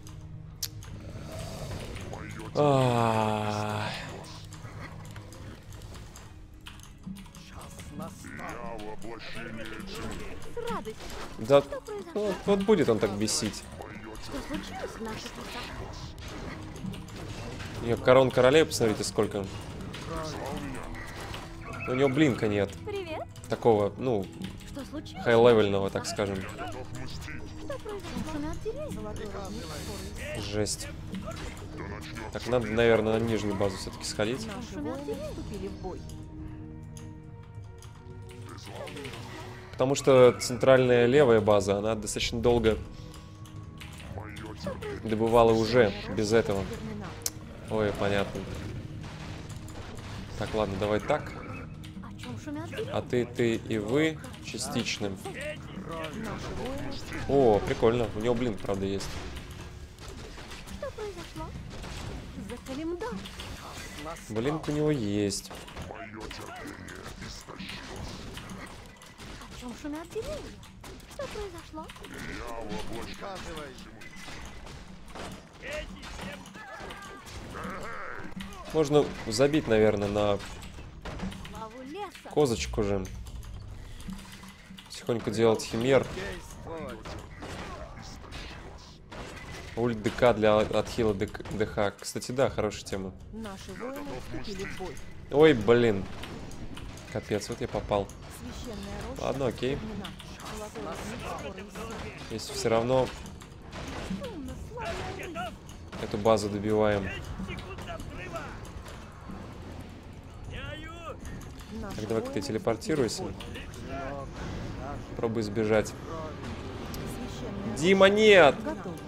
Speaker 1: А,
Speaker 5: Час настал.
Speaker 6: Я воплощение тьмы.
Speaker 4: С радостью.
Speaker 1: Да,
Speaker 4: Что произошло?
Speaker 1: вот, вот будет он так бесить.
Speaker 4: Что случилось в наших лесах?
Speaker 1: У него корон королей, посмотрите, сколько. У него блинка нет.
Speaker 4: Привет.
Speaker 1: Такого, ну,
Speaker 4: Что случилось?
Speaker 1: хай-левельного, так скажем.
Speaker 4: Что произошло? В чем шумят деревья?
Speaker 2: Золотой рудник скоро иссякнет.
Speaker 1: Жесть. Так, надо, наверное, на нижнюю базу все-таки сходить.
Speaker 2: Наши воины вступили в бой.
Speaker 1: Потому что центральная левая база, она достаточно долго добывала уже без этого.
Speaker 2: Осквернена.
Speaker 1: Ой, понятно. Так, ладно, давай так.
Speaker 4: О чем шумят деревья?
Speaker 1: А ты, ты и вы частичным.
Speaker 2: Наши воины
Speaker 1: О, прикольно. У него блин, правда, есть.
Speaker 4: Что произошло? За календарь.
Speaker 1: Блинк у него есть.
Speaker 4: О чем шумят деревья? Что произошло?
Speaker 5: Приказывай.
Speaker 1: Можно забить, наверное, на
Speaker 4: Главу леса.
Speaker 1: козочку же. Тихонько делать химер.
Speaker 5: Действовать.
Speaker 1: Ульт ДК для отхила ДК ДХ. Кстати, да, хорошая тема.
Speaker 2: Наши воины вступили в бой.
Speaker 1: Ой, блин. Капец, вот я попал.
Speaker 2: Священная роща
Speaker 1: Ладно, окей.
Speaker 2: осквернена. Золотой рудник скоро иссякнет.
Speaker 1: Если все равно
Speaker 4: Шумно, словно рысь.
Speaker 1: эту базу добиваем.
Speaker 2: Наши
Speaker 1: Так, давай-ка ты
Speaker 2: воины
Speaker 1: телепортируйся.
Speaker 2: вступили в бой.
Speaker 1: Пробуй сбежать.
Speaker 2: Священная
Speaker 1: Дима, нет!
Speaker 2: роща готова.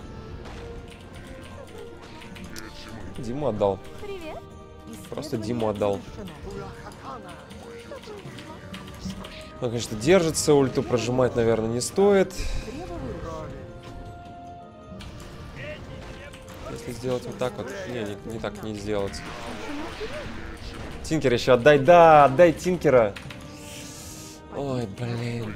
Speaker 1: Диму отдал.
Speaker 4: Привет.
Speaker 1: Просто
Speaker 2: Исследование
Speaker 1: Диму отдал.
Speaker 2: завершено.
Speaker 1: Он, конечно, держится. Ульту прожимать, наверное, не стоит.
Speaker 2: Древо вырублено.
Speaker 1: Если сделать вот так вот. Не, не, не так не сделать. Тинкер еще отдай. Да, отдай Тинкера. Ой, блин.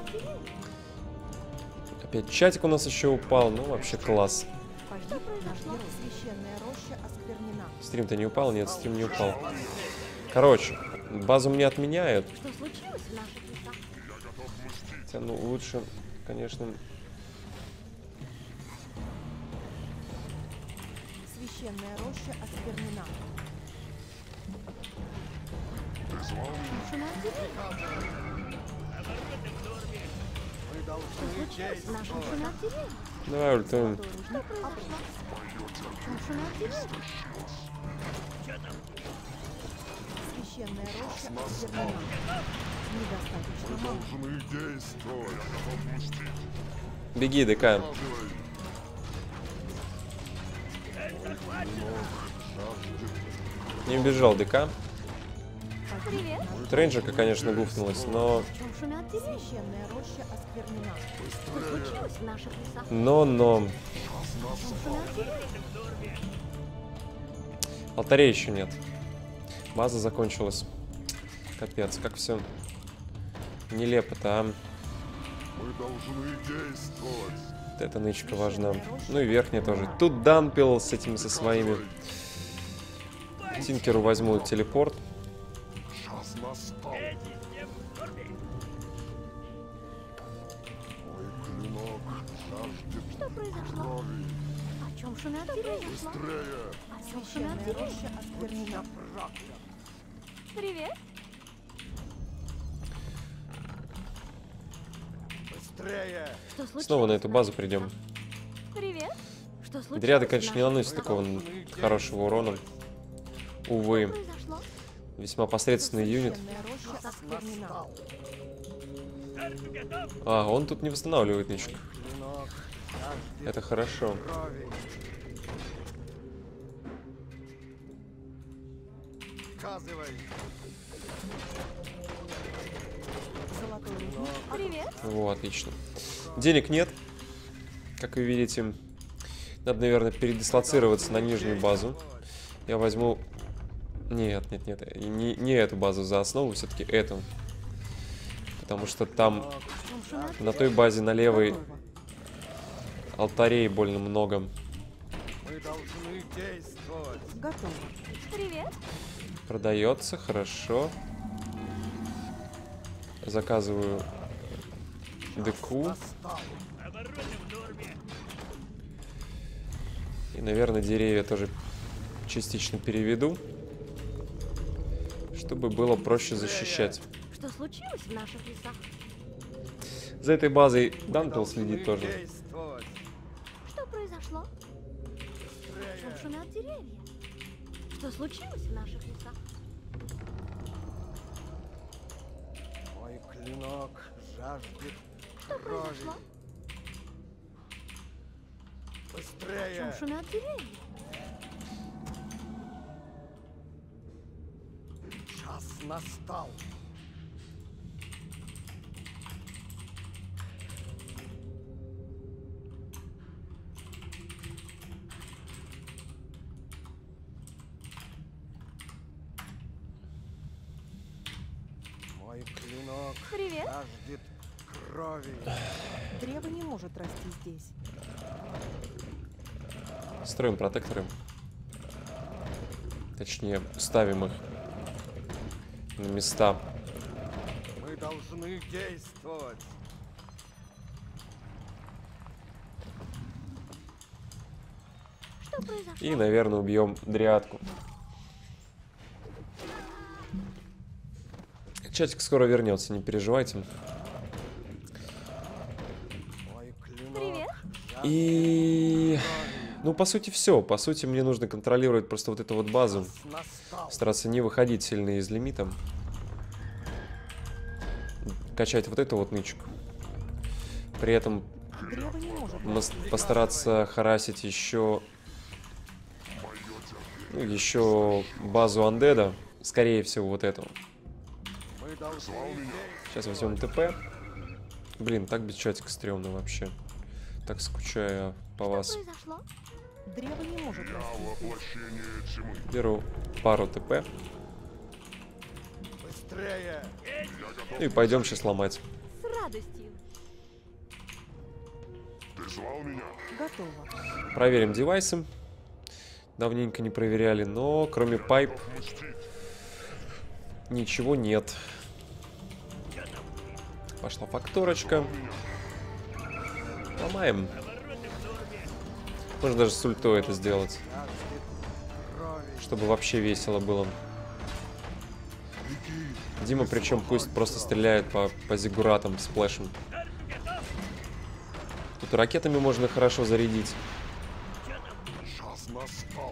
Speaker 1: Опять чатик у нас еще упал. Ну, вообще класс.
Speaker 2: Погиб наш герой. Священная роща осквернена.
Speaker 1: Стрим-то не упал? Нет, стрим не упал. Короче, базу мне отменяют.
Speaker 4: Что случилось в наших лесах?
Speaker 1: Хотя, ну, лучше, конечно...
Speaker 2: Священная роща осквернена.
Speaker 4: Шумят деревья.
Speaker 5: Мы должны
Speaker 4: Случилось в наших
Speaker 5: действовать.
Speaker 4: шумят деревья.
Speaker 1: Давай ультуем.
Speaker 2: Золотой рудник обрушен.
Speaker 4: В чем шумят деревья?
Speaker 2: Священная роща осквернена. Недостаточно мало.
Speaker 6: Должны действовать.
Speaker 1: Беги, ДК. Не убежал ДК.
Speaker 3: Привет.
Speaker 1: Рейнджерка, конечно, гуфнулась, но...
Speaker 3: В чем шумят деревья?
Speaker 2: Священная роща осквернена.
Speaker 3: Что случилось в наших лесах?
Speaker 1: Но, но...
Speaker 3: В чем шумят деревья?
Speaker 1: Алтарей еще нет. База закончилась. Капец, как все нелепо-то, а.
Speaker 6: Мы должны действовать.
Speaker 1: Вот эта нычка важна. Ну и верхняя тоже. Тут Данпил с этими, со своими. Тинкеру возьму телепорт.
Speaker 6: Час настал. Мой клинок жаждет
Speaker 3: Что произошло?
Speaker 6: крови.
Speaker 3: О чем шумят деревья?
Speaker 6: Быстрее!
Speaker 3: О чем шумят
Speaker 2: Священная
Speaker 3: деревья?
Speaker 2: роща осквернена.
Speaker 3: Привет.
Speaker 5: Быстрее!
Speaker 3: Что случилось?
Speaker 1: Снова на эту базу придем.
Speaker 3: Привет. Что случилось?
Speaker 1: Дриады,
Speaker 3: в
Speaker 1: конечно, не
Speaker 3: наших
Speaker 1: наносят
Speaker 3: лесах?
Speaker 1: такого хорошего урона. Увы.
Speaker 3: Что произошло?
Speaker 1: Весьма посредственный юнит.
Speaker 2: Священная роща осквернена.
Speaker 1: А, он тут не восстанавливает ничего.
Speaker 5: Клинок жаждет
Speaker 1: Это хорошо.
Speaker 5: крови. Сказывай!
Speaker 2: Золотой рудник.
Speaker 3: Привет.
Speaker 1: Во, отлично. Денег нет, как вы видите. Надо, наверное, передислоцироваться на нижнюю базу. Я возьму... Нет, нет, нет. Не, не эту базу за основу, все-таки эту. Потому что там,
Speaker 3: В чем шумят
Speaker 1: на той базе, на левой,
Speaker 2: Готово.
Speaker 1: алтарей больно много.
Speaker 5: Мы должны действовать!
Speaker 2: Готово.
Speaker 3: Привет.
Speaker 1: Продается, хорошо. Заказываю ДК.
Speaker 5: Настал!
Speaker 1: И, наверное, деревья тоже частично переведу, чтобы было проще защищать.
Speaker 3: Что случилось в наших лесах?
Speaker 1: За этой базой Данпил
Speaker 5: Должны
Speaker 1: следит тоже.
Speaker 5: действовать!
Speaker 3: Что произошло? В чем
Speaker 5: Быстрее!
Speaker 3: шумят деревья? Что случилось в наших лесах?
Speaker 5: Мой клинок жаждет
Speaker 3: Что
Speaker 5: крови.
Speaker 3: произошло? В чем
Speaker 5: Быстрее!
Speaker 3: шумят деревья?
Speaker 5: Час настал! Мой клинок
Speaker 3: Привет.
Speaker 5: жаждет крови.
Speaker 2: Древо не может расти здесь.
Speaker 1: Строим протекторы. Точнее, ставим их на места.
Speaker 5: Мы должны действовать.
Speaker 3: Что произошло?
Speaker 1: И, наверное, убьем дриадку. Чатик скоро вернется, не переживайте.
Speaker 5: Мой клинок
Speaker 3: Привет.
Speaker 5: жаждет
Speaker 1: И...
Speaker 5: крови.
Speaker 1: Ну, по сути, все. По сути, мне нужно контролировать просто вот эту вот базу.
Speaker 5: Настал.
Speaker 1: Стараться не выходить сильно из лимита. Качать вот эту вот нычку. При этом
Speaker 2: Древо не может
Speaker 1: мос- постараться харасить еще... Ну, еще базу андеда. Скорее всего, вот эту.
Speaker 5: Мы должны действовать.
Speaker 1: Сейчас возьмем ТП. Блин, так без чатика стрёмно вообще. Так скучаю по
Speaker 3: Что
Speaker 1: вас.
Speaker 3: произошло?
Speaker 2: Древо не может
Speaker 6: Я
Speaker 2: расти здесь.
Speaker 6: воплощение тьмы.
Speaker 1: Беру пару ТП.
Speaker 5: Быстрее.
Speaker 1: Ну и пойдем сейчас ломать.
Speaker 3: С радостью.
Speaker 6: Ты звал меня?
Speaker 2: Готово.
Speaker 1: Проверим девайсы. Давненько не проверяли, но кроме пайп
Speaker 6: Мстить.
Speaker 1: ничего нет. Пошла факторочка. Ломаем. Можно даже с ультой это сделать,
Speaker 5: Жаждет крови.
Speaker 1: чтобы вообще весело было. Дима, причем пусть просто стреляет по, по зиггуратам с флешем. Тут ракетами можно хорошо зарядить.
Speaker 6: Час настал.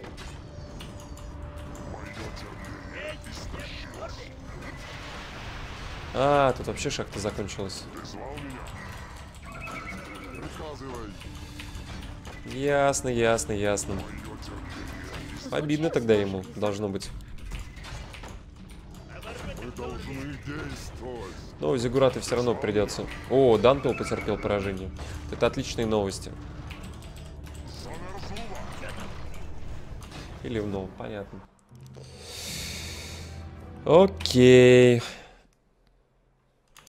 Speaker 6: Мое терпение истощилось.
Speaker 1: А, тут вообще шахта закончилась.
Speaker 6: Ты звал меня? Приказывай.
Speaker 1: Ясно, ясно, ясно.
Speaker 6: Мое терпение.
Speaker 1: Обидно тогда ему, должно быть.
Speaker 6: должны действовать.
Speaker 1: Но Зиггураты все равно придется. О, Данпил потерпел поражение. Это отличные новости. И ливнул, понятно. Окей.